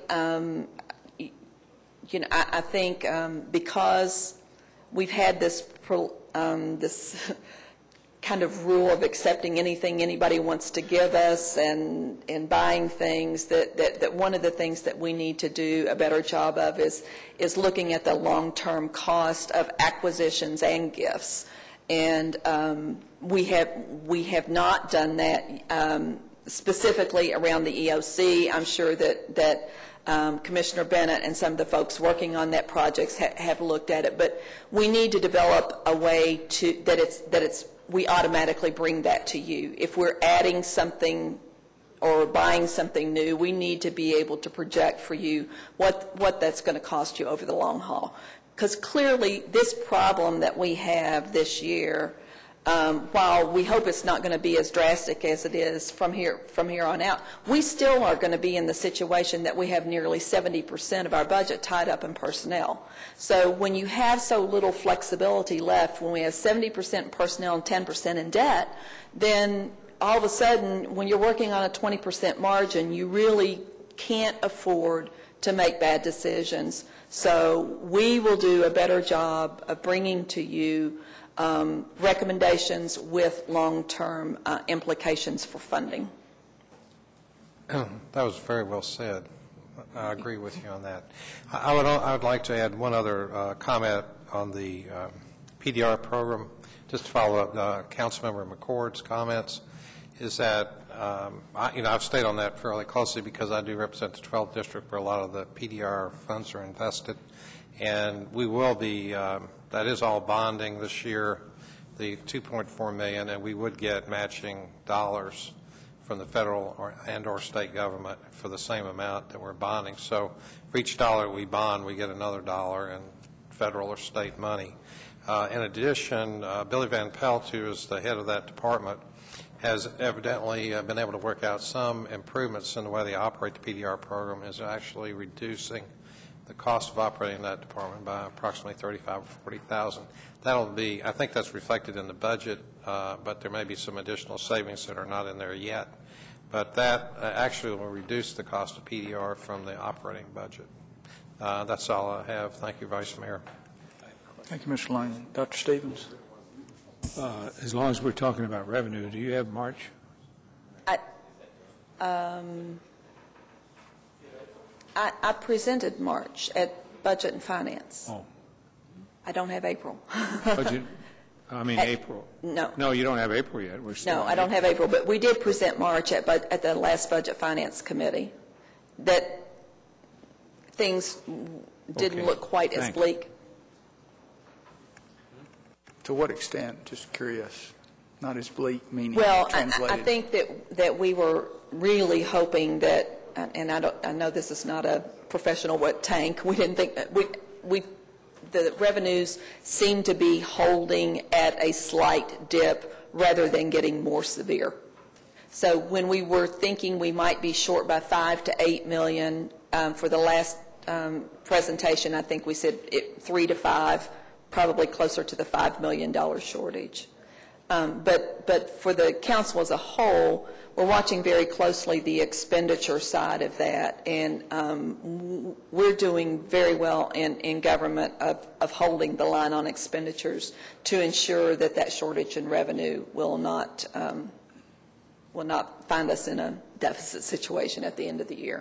E: I think because we've had this this kind of rule of accepting anything anybody wants to give us and buying things, that one of the things that we need to do a better job of is looking at the long-term cost of acquisitions and gifts. And we have not done that specifically around the EOC. I'm sure that Commissioner Bennett and some of the folks working on that project have looked at it, but we need to develop a way to we automatically bring that to you. If we're adding something or buying something new, we need to be able to project for you what that's going to cost you over the long haul. Because clearly, this problem that we have this year, while we hope it's not going to be as drastic as it is from here on out, we still are going to be in the situation that we have nearly 70% of our budget tied up in personnel. So when you have so little flexibility left, when we have 70% in personnel and 10% in debt, then all of a sudden, when you're working on a 20% margin, you really can't afford to make bad decisions. So we will do a better job of bringing to you recommendations with long-term implications for funding.
G: That was very well said. I agree with you on that. I would like to add one other comment on the PDR program, just to follow up Councilmember McCord's comments, is that I've stayed on that fairly closely because I do represent the 12th district where a lot of the PDR funds are invested, and we will be. That is all bonding this year, the $2.4 million, and we would get matching dollars from the federal and/or state government for the same amount that we're bonding. So for each dollar we bond, we get another dollar in federal or state money. In addition, Billy Van Pelt, who is the head of that department, has evidently been able to work out some improvements in the way they operate the PDR program, is actually reducing the cost of operating that department by approximately $35,000 or $40,000. That'll be, I think that's reflected in the budget, but there may be some additional savings that are not in there yet. But that actually will reduce the cost of PDR from the operating budget. That's all I have. Thank you, Vice Mayor.
A: Thank you, Mr. Lane. Dr. Stevens?
B: As long as we're talking about revenue, do you have March?
E: I presented March at Budget and Finance.
B: Oh.
E: I don't have April.
B: Budget, April.
E: No.
B: No, you don't have April yet. We're still
E: no, I don't have April, but we did present March at the last Budget Finance Committee, that things didn't look quite as bleak.
A: To what extent? Just curious. Not as bleak, meaning
E: well,
A: translated.
E: I think that we were really hoping that, and I know this is not a professional tank. We didn't think the revenues seemed to be holding at a slight dip rather than getting more severe. So when we were thinking we might be short by $5 to $8 million for the last presentation, I think we said 3 to 5, probably closer to the $5 million shortage. But for the council as a whole, we're watching very closely the expenditure side of that, and we're doing very well in government of holding the line on expenditures to ensure that shortage in revenue will not find us in a deficit situation at the end of the year.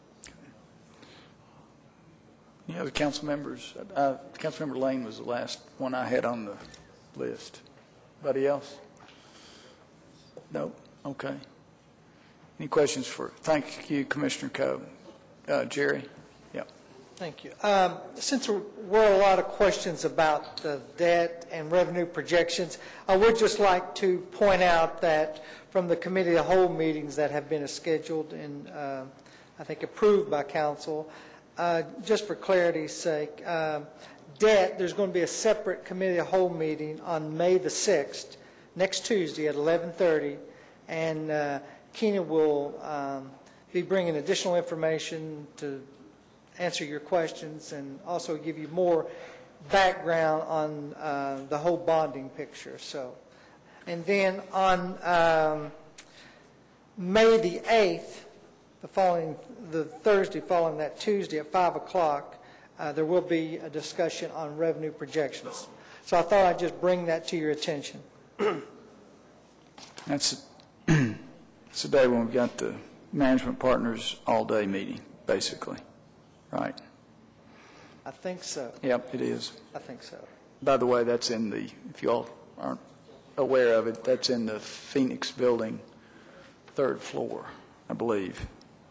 A: Any other council members? Councilmember Lane was the last one I had on the list. Anybody else? No? Okay. Any questions thank you, Commissioner Coe. Jerry? Yeah.
C: Thank you. Since there were a lot of questions about the debt and revenue projections, I would just like to point out that from the committee of the whole meetings that have been scheduled and I think approved by council, just for clarity's sake, debt, there's going to be a separate committee of whole meeting on May the 6th, next Tuesday at 11:30, and Keena will be bringing additional information to answer your questions and also give you more background on the whole bonding picture. So, and then on May the 8th, the Thursday following that Tuesday at 5 o'clock, there will be a discussion on revenue projections. So I thought I'd just bring that to your attention.
A: That's the day when we've got the management partners all-day meeting, basically, right?
C: I think so.
A: Yep, it is.
C: I think so.
A: By the way, that's in the, if you all aren't aware of it, that's in the Phoenix Building, 3rd floor, I believe.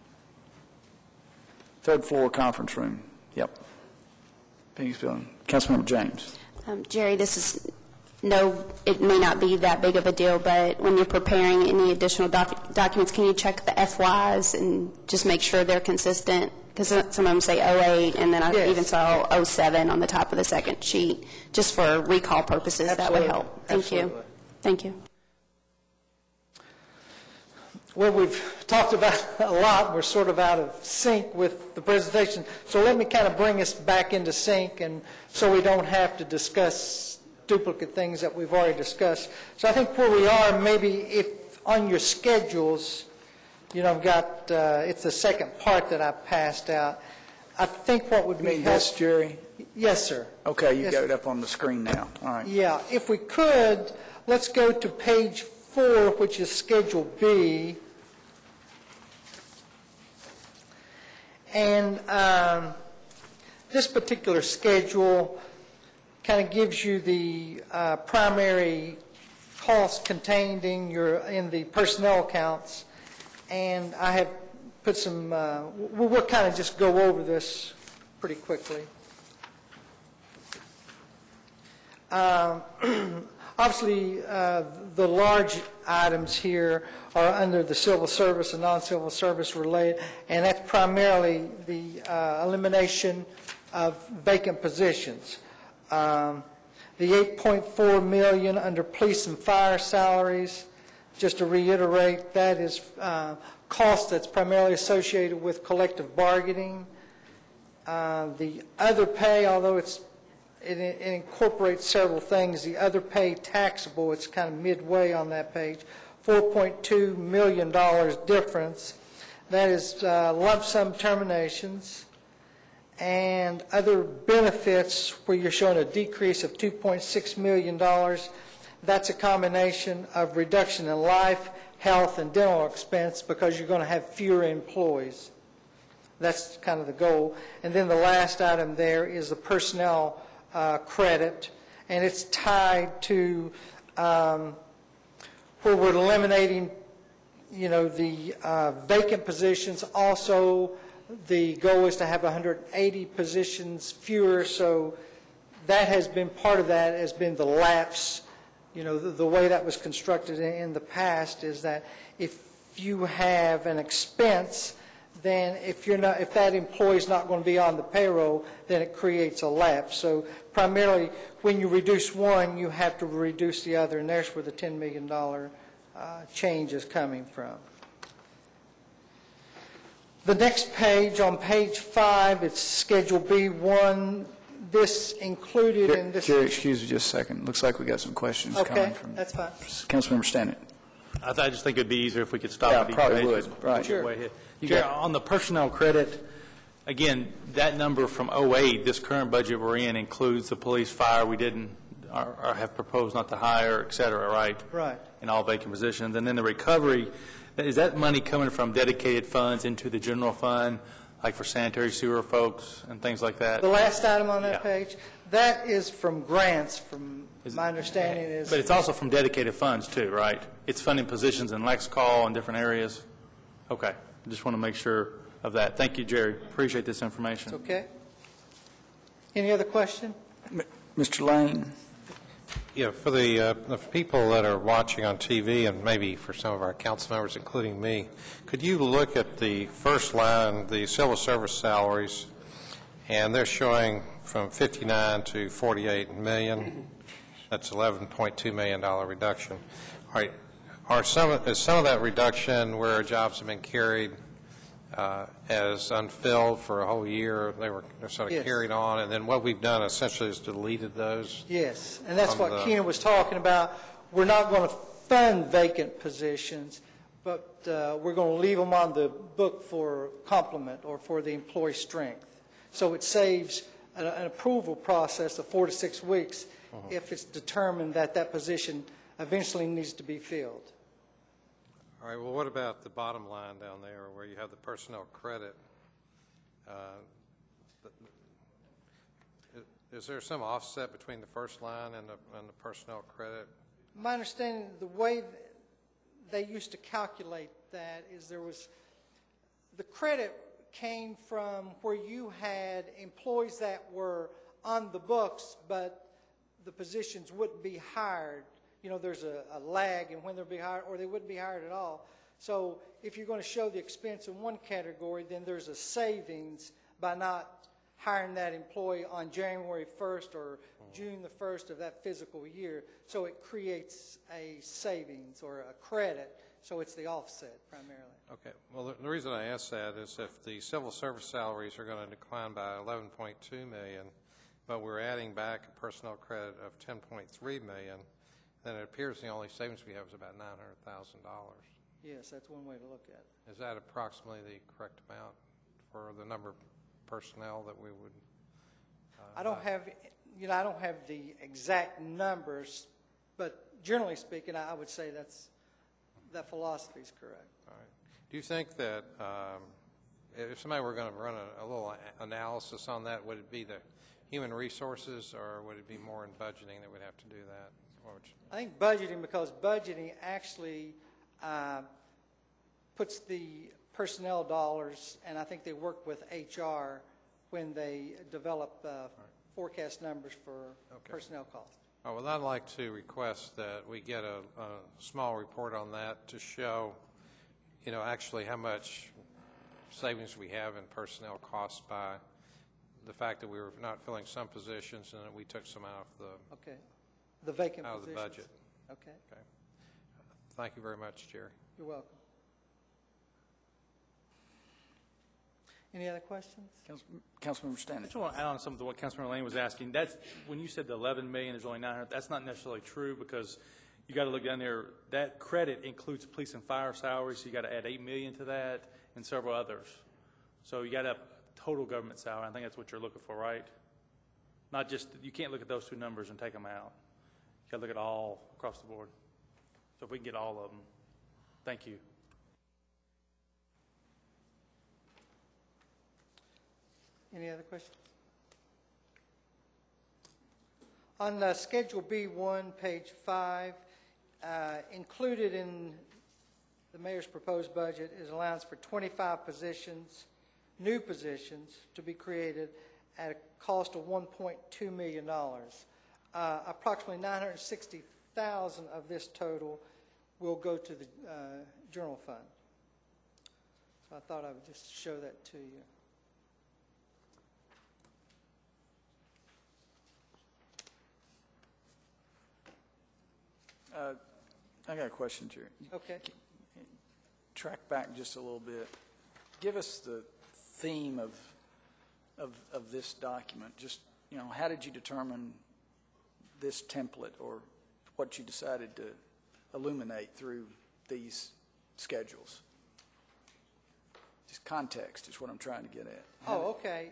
A: 3rd floor conference room. Yep. Phoenix Building. Councilmember James.
I: Jerry, this is it may not be that big of a deal, but when you're preparing any additional documents, can you check the FYs and just make sure they're consistent? Because some of them say 08, and then I even saw 07 on the top of the second sheet, just for recall purposes. Absolutely. That would help. Thank you. Thank you.
C: Well, we've talked about a lot. We're sort of out of sync with the presentation. So let me kind of bring us back into sync, and so we don't have to discuss duplicate things that we've already discussed. So I think where we are, maybe if on your schedules, you know, I've got, it's the second part that I passed out. I think what would be helpful.
A: Yes, Jerry?
C: Yes, sir.
A: Okay, you
C: yes,
A: got it up on the screen now. All right.
C: Yeah, if we could, let's go to page 4, which is Schedule B. And this particular schedule kind of gives you the primary costs contained in the personnel accounts. And I have put some, we'll kind of just go over this pretty quickly. Obviously, the large items here are under the civil service and non-civil service related, and that's primarily the elimination of vacant positions. The $8.4 million under police and fire salaries, just to reiterate, that is cost that's primarily associated with collective bargaining. The other pay, although it incorporates several things, the other pay taxable, it's kind of midway on that page, $4.2 million difference. That is lump sum terminations and other benefits where you're showing a decrease of $2.6 million. That's a combination of reduction in life, health, and dental expense because you're going to have fewer employees. That's kind of the goal. And then the last item there is the personnel credit, and it's tied to where we're eliminating, you know, the vacant positions. Also, the goal is to have 180 positions fewer, so that has been part of that has been the lapse. You know, the way that was constructed in the past is that if you have an expense, then if that employee is not going to be on the payroll, then it creates a lapse. So primarily, when you reduce one, you have to reduce the other, and there's where the $10 million change is coming from. The next page, on page 5, it's Schedule B1. This included in this.
A: Jerry, excuse me just a second. Looks like we got some questions coming from.
C: Okay, that's fine.
A: Councilmember Stannett.
H: I just think it'd be easier if we could stop
A: Yeah,
H: at each
A: probably
H: page.
A: would. Right.
H: Sure. Jerry, on the personnel credit, again, that number from 08, this current budget we're in includes the police, fire. We didn't or have proposed not to hire, et cetera, right?
C: Right.
H: In all vacant positions. And then the recovery, is that money coming from dedicated funds into the general fund, like for sanitary sewer folks and things like that?
C: The last item on that page, that is from grants, from my understanding is.
H: But it's also from dedicated funds too, right? It's funding positions in Lexcall and different areas? Okay. I just want to make sure of that. Thank you, Jerry. Appreciate this information.
C: It's okay. Any other question?
A: Mr. Lane.
G: Yeah, for the people that are watching on TV, and maybe for some of our council members, including me, could you look at the first line, the civil service salaries, and they're showing from 59 to 48 million. That's $11.2 million reduction. All right, is some of that reduction where jobs have been carried as unfilled for a whole year? They're sort of
C: Yes.
G: carried on, and then what we've done essentially is deleted those?
C: Yes, and that's what
G: the-
C: Keena was talking about. We're not going to fund vacant positions, but we're going to leave them on the book for complement or for the employee strength. So it saves an approval process of 4 to 6 weeks if it's determined that that position eventually needs to be filled.
G: All right, well, what about the bottom line down there where you have the personnel credit? Is there some offset between the first line and the personnel credit?
C: My understanding, the way they used to calculate that is the credit came from where you had employees that were on the books, but the positions wouldn't be hired. You know, there's a lag in when they'll be hired, or they wouldn't be hired at all. So if you're going to show the expense in one category, then there's a savings by not hiring that employee on January 1st or June the 1st of that fiscal year. So it creates a savings or a credit. So it's the offset primarily.
G: Okay. Well, the reason I ask that is if the civil service salaries are going to decline by $11.2 million, but we're adding back a personnel credit of $10.3 million, then it appears the only savings we have is about $900,000.
C: Yes, that's one way to look at it.
G: Is that approximately the correct amount for the number of personnel that we would?
C: I don't have the exact numbers, but generally speaking, I would say that philosophy is correct.
G: All right. Do you think that if somebody were going to run a little analysis on that, would it be the human resources, or would it be more in budgeting that we'd have to do that?
C: I think budgeting, because budgeting actually puts the personnel dollars, and I think they work with HR when they develop forecast numbers for personnel costs.
G: Oh, well, I'd like to request that we get a small report on that to show, you know, actually how much savings we have in personnel costs by the fact that we were not filling some positions and that we took some out of
C: the vacant
G: out of the
C: positions.
G: budget.
C: Okay.
G: Thank you very much, Jerry.
C: You're welcome. Any other questions?
A: Councilmember Stanton.
H: I just want to add on something to what Councilmember Lane was asking. That's when you said the 11 million is only 900. That's not necessarily true, because you got to look down there. That credit includes police and fire salaries. So you got to add 8 million to that and several others. So you got to have total government salary. I think that's what you're looking for, right? Not just, you can't look at those two numbers and take them out. You got to look at all across the board. So if we can get all of them, thank you.
C: Any other questions? On Schedule B1, page 5, included in the mayor's proposed budget is allowance for 25 positions, new positions, to be created at a cost of $1.2 million. Approximately $960,000 of this total will go to the general fund. So I thought I would just show that to you.
A: I got a question, Jerry.
C: Okay.
A: Track back just a little bit. Give us the theme of this document. Just, you know, how did you determine this template, or what you decided to illuminate through these schedules? Just context is what I'm trying to get at.
C: Oh, okay.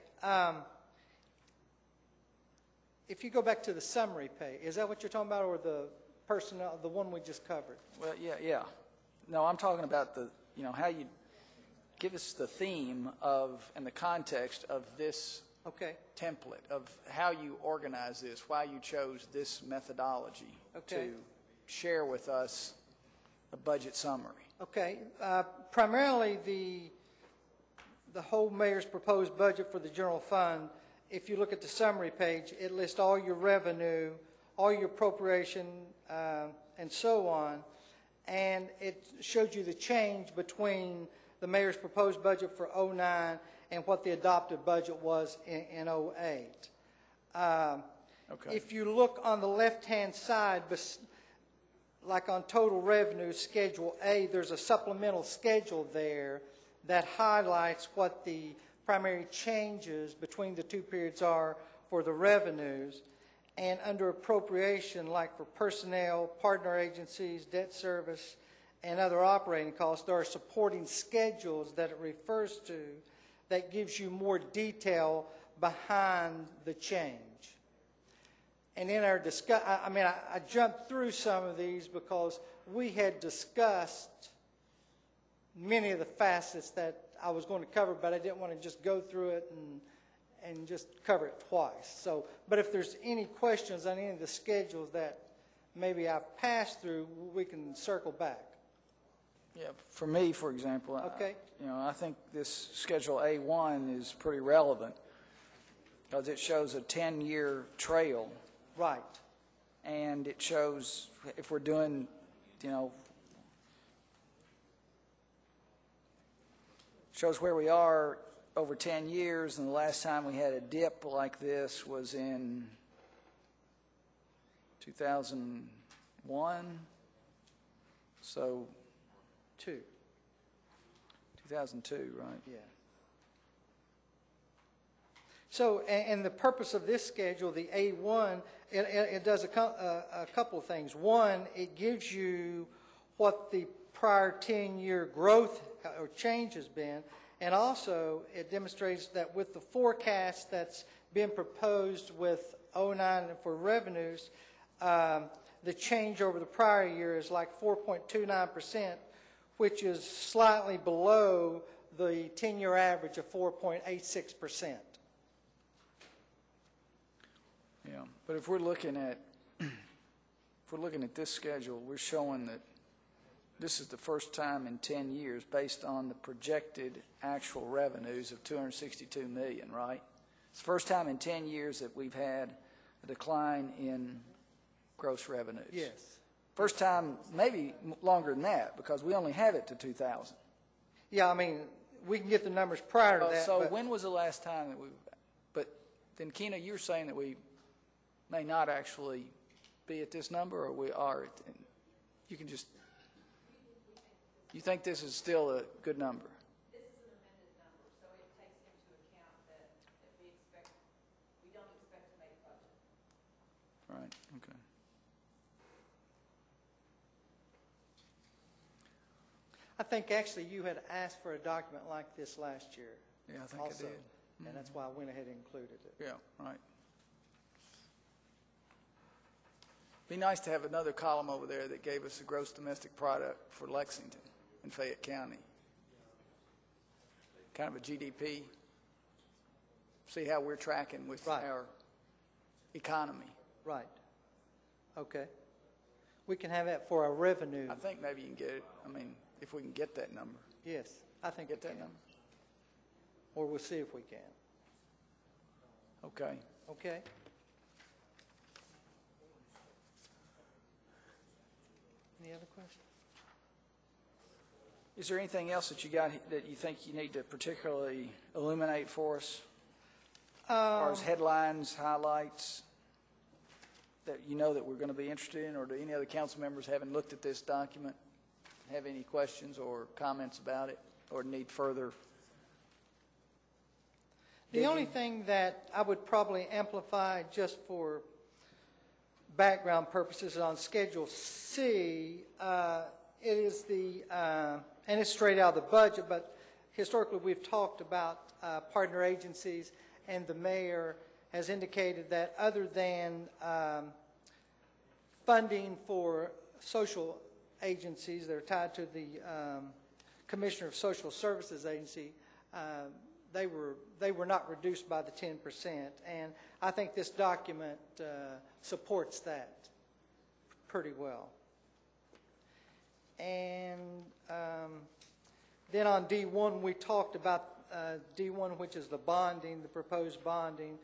C: If you go back to the summary page, is that what you're talking about, or the personnel, the one we just covered?
A: Well, yeah. No, I'm talking about the, you know, how you give us the theme of and the context of this template, of how you organize this, why you chose this methodology to share with us a budget summary.
C: Okay. Primarily, the whole mayor's proposed budget for the general fund, if you look at the summary page, it lists all your revenue, all your appropriation, and so on, and it showed you the change between the mayor's proposed budget for '09 and what the adopted budget was in '08.
A: Okay.
C: If you look on the left-hand side, like on total revenue, Schedule A, there's a supplemental schedule there that highlights what the primary changes between the two periods are for the revenues. And under appropriation, like for personnel, partner agencies, debt service, and other operating costs, there are supporting schedules that it refers to that gives you more detail behind the change. And in our I jumped through some of these because we had discussed many of the facets that I was going to cover, but I didn't want to just go through it and just cover it twice. So, but if there's any questions on any of the schedules that maybe I've passed through, we can circle back.
A: Yeah, for me, for example,
C: Okay.
A: I think this Schedule A1 is pretty relevant because it shows a 10-year trail.
C: Right.
A: And it shows if we're doing, shows where we are over 10 years, and the last time we had a dip like this was in 2001. So 2002, right?
C: Yeah. So, and the purpose of this schedule, the A1, it does a couple of things. One, it gives you what the prior 10-year growth or change has been, and also it demonstrates that with the forecast that's been proposed with 09 for revenues, the change over the prior year is like 4.29%, which is slightly below the 10-year average of 4.86%.
A: Yeah, but if we're looking at this schedule, we're showing that this is the first time in 10 years, based on the projected actual revenues of $262 million, right? It's the first time in 10 years that we've had a decline in gross revenues.
C: Yes.
A: First time, maybe longer than that, because we only have it to 2000.
C: Yeah, I mean, we can get the numbers prior to that.
A: So when was the last time that but then, Keena, you're saying that we may not actually be at this number, or we are at, you can just, you think this is still a good number?
E: This is an amended number, so it takes into account that we don't expect to make budget.
A: Right, okay.
C: I think actually you had asked for a document like this last year.
A: Yeah, I think
C: also,
A: I did.
C: And that's why I went ahead and included it.
A: Yeah, right. Be nice to have another column over there that gave us the gross domestic product for Lexington and Fayette County. Kind of a GDP. See how we're tracking with our economy.
C: Right. Okay. We can have that for our revenue.
A: I think maybe you can get it. I mean, if we can get that number.
C: Yes, I think
A: Get that number.
C: Or we'll see if we can.
A: Okay.
C: Okay. Any other questions?
A: Is there anything else that you got that you think you need to particularly illuminate for us? As far as headlines, highlights, that you know that we're going to be interested in, or do any other council members, having looked at this document, have any questions or comments about it, or need further?
C: The only thing that I would probably amplify just for background purposes on Schedule C, it is and it's straight out of the budget, but historically we've talked about partner agencies, and the mayor has indicated that other than funding for social agencies that are tied to the Commissioner of Social Services Agency, they were not reduced by the 10%, and I think this document supports that pretty well. And then on D1, we talked about D1, which is the bonding, the proposed bonding.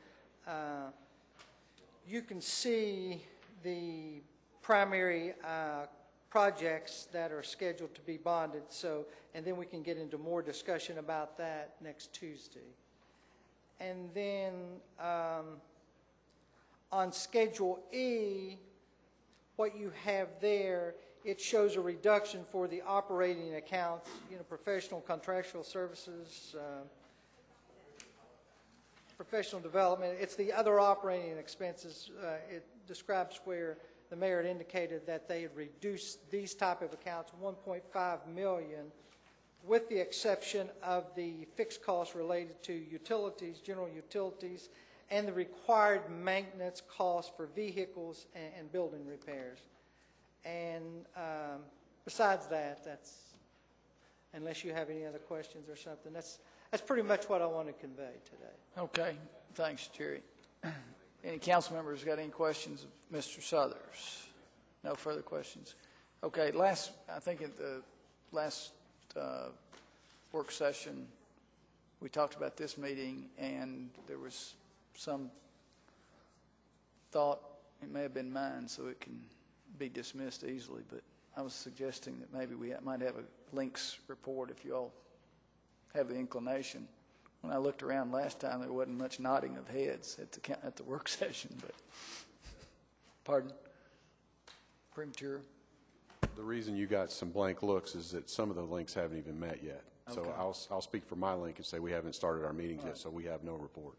C: You can see the primary projects that are scheduled to be bonded, and then we can get into more discussion about that next Tuesday. And then On Schedule E, what you have there, it shows a reduction for the operating accounts, professional contractual services, professional development. It's the other operating expenses. It describes where the mayor had indicated that they had reduced these type of accounts $1.5 million, with the exception of the fixed costs related to utilities, general utilities, and the required maintenance costs for vehicles and building repairs. And besides that, that's, unless you have any other questions or something, that's pretty much what I want to convey today.
A: Okay, thanks, Jerry. Any council members got any questions of Mr. Southers? No further questions? Okay, I think at the last work session, we talked about this meeting, and there was some thought, it may have been mine, so it can be dismissed easily, but I was suggesting that maybe we might have a links report if you all have the inclination. When I looked around last time, there wasn't much nodding of heads at the work session, but, pardon? Premature?
F: The reason you got some blank looks is that some of the links haven't even met yet. So
A: Okay.
F: I'll speak for my link and say we haven't started our meetings yet, so we have no report.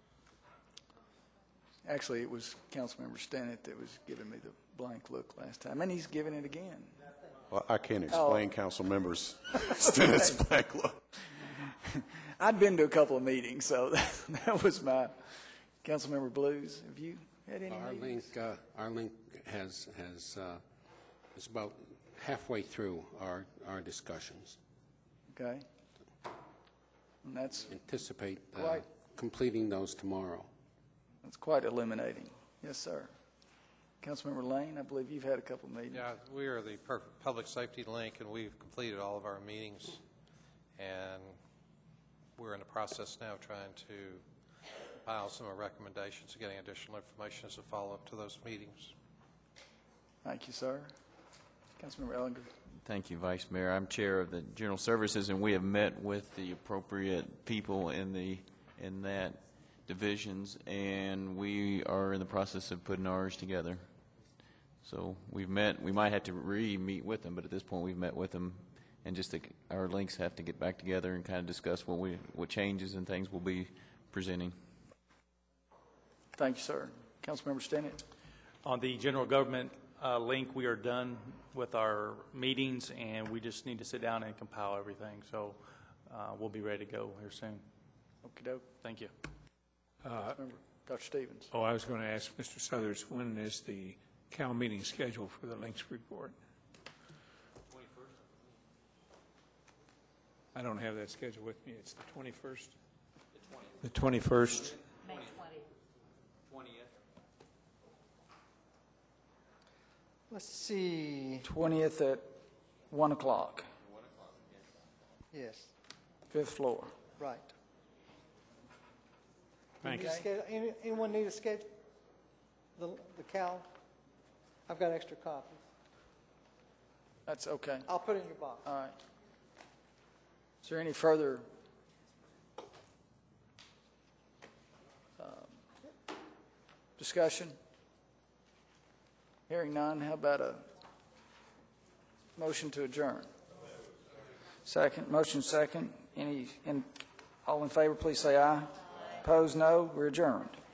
A: Actually, it was Councilmember Stinnett that was giving me the blank look last time, and he's giving it again.
F: Well, I can't explain council members Stinnett's blank look.
A: I'd been to a couple of meetings, so that was my Councilmember Blues. Have you had any meetings?
O: Our link is about halfway through our discussions.
A: Okay. And that's
O: anticipate
A: quite
O: completing those tomorrow.
A: That's quite eliminating. Yes, sir. Councilmember Lane, I believe you've had a couple of meetings.
G: Yeah, we are the Public Safety Link, and we've completed all of our meetings, and we're in the process now of trying to compile some of our recommendations and getting additional information as a follow-up to those meetings.
A: Thank you, sir. Councilmember Ellinger.
N: Thank you, Vice Mayor. I'm Chair of the General Services, and we have met with the appropriate people in that divisions, and we are in the process of putting ours together. So we've met. We might have to re-meet with them, but at this point we've met with them, and just our links have to get back together and kind of discuss what changes and things we'll be presenting.
A: Thank you, sir. Councilmember Stinnett.
H: On the general government link, we are done with our meetings, and we just need to sit down and compile everything. So we'll be ready to go here soon.
A: Okey-doke.
H: Thank you.
A: Dr. Stevens.
B: I was going to ask Mr. Southers, when is the Cal meeting scheduled for the links report?
H: 21st.
B: I don't have that schedule with me. It's the 21st? The 21st.
K: May
N: 20th.
C: Let's see.
A: 20th at 1 o'clock.
C: Yes.
A: 5th floor.
C: Right.
B: Thank
C: you. Anyone need a schedule? The Cal? I've got extra copies.
A: That's okay.
C: I'll put it in your box.
A: All right. Is there any further discussion? Hearing none, how about a motion to adjourn? Second. Motion second. All in favor, please say aye. Opposed, no. We're adjourned.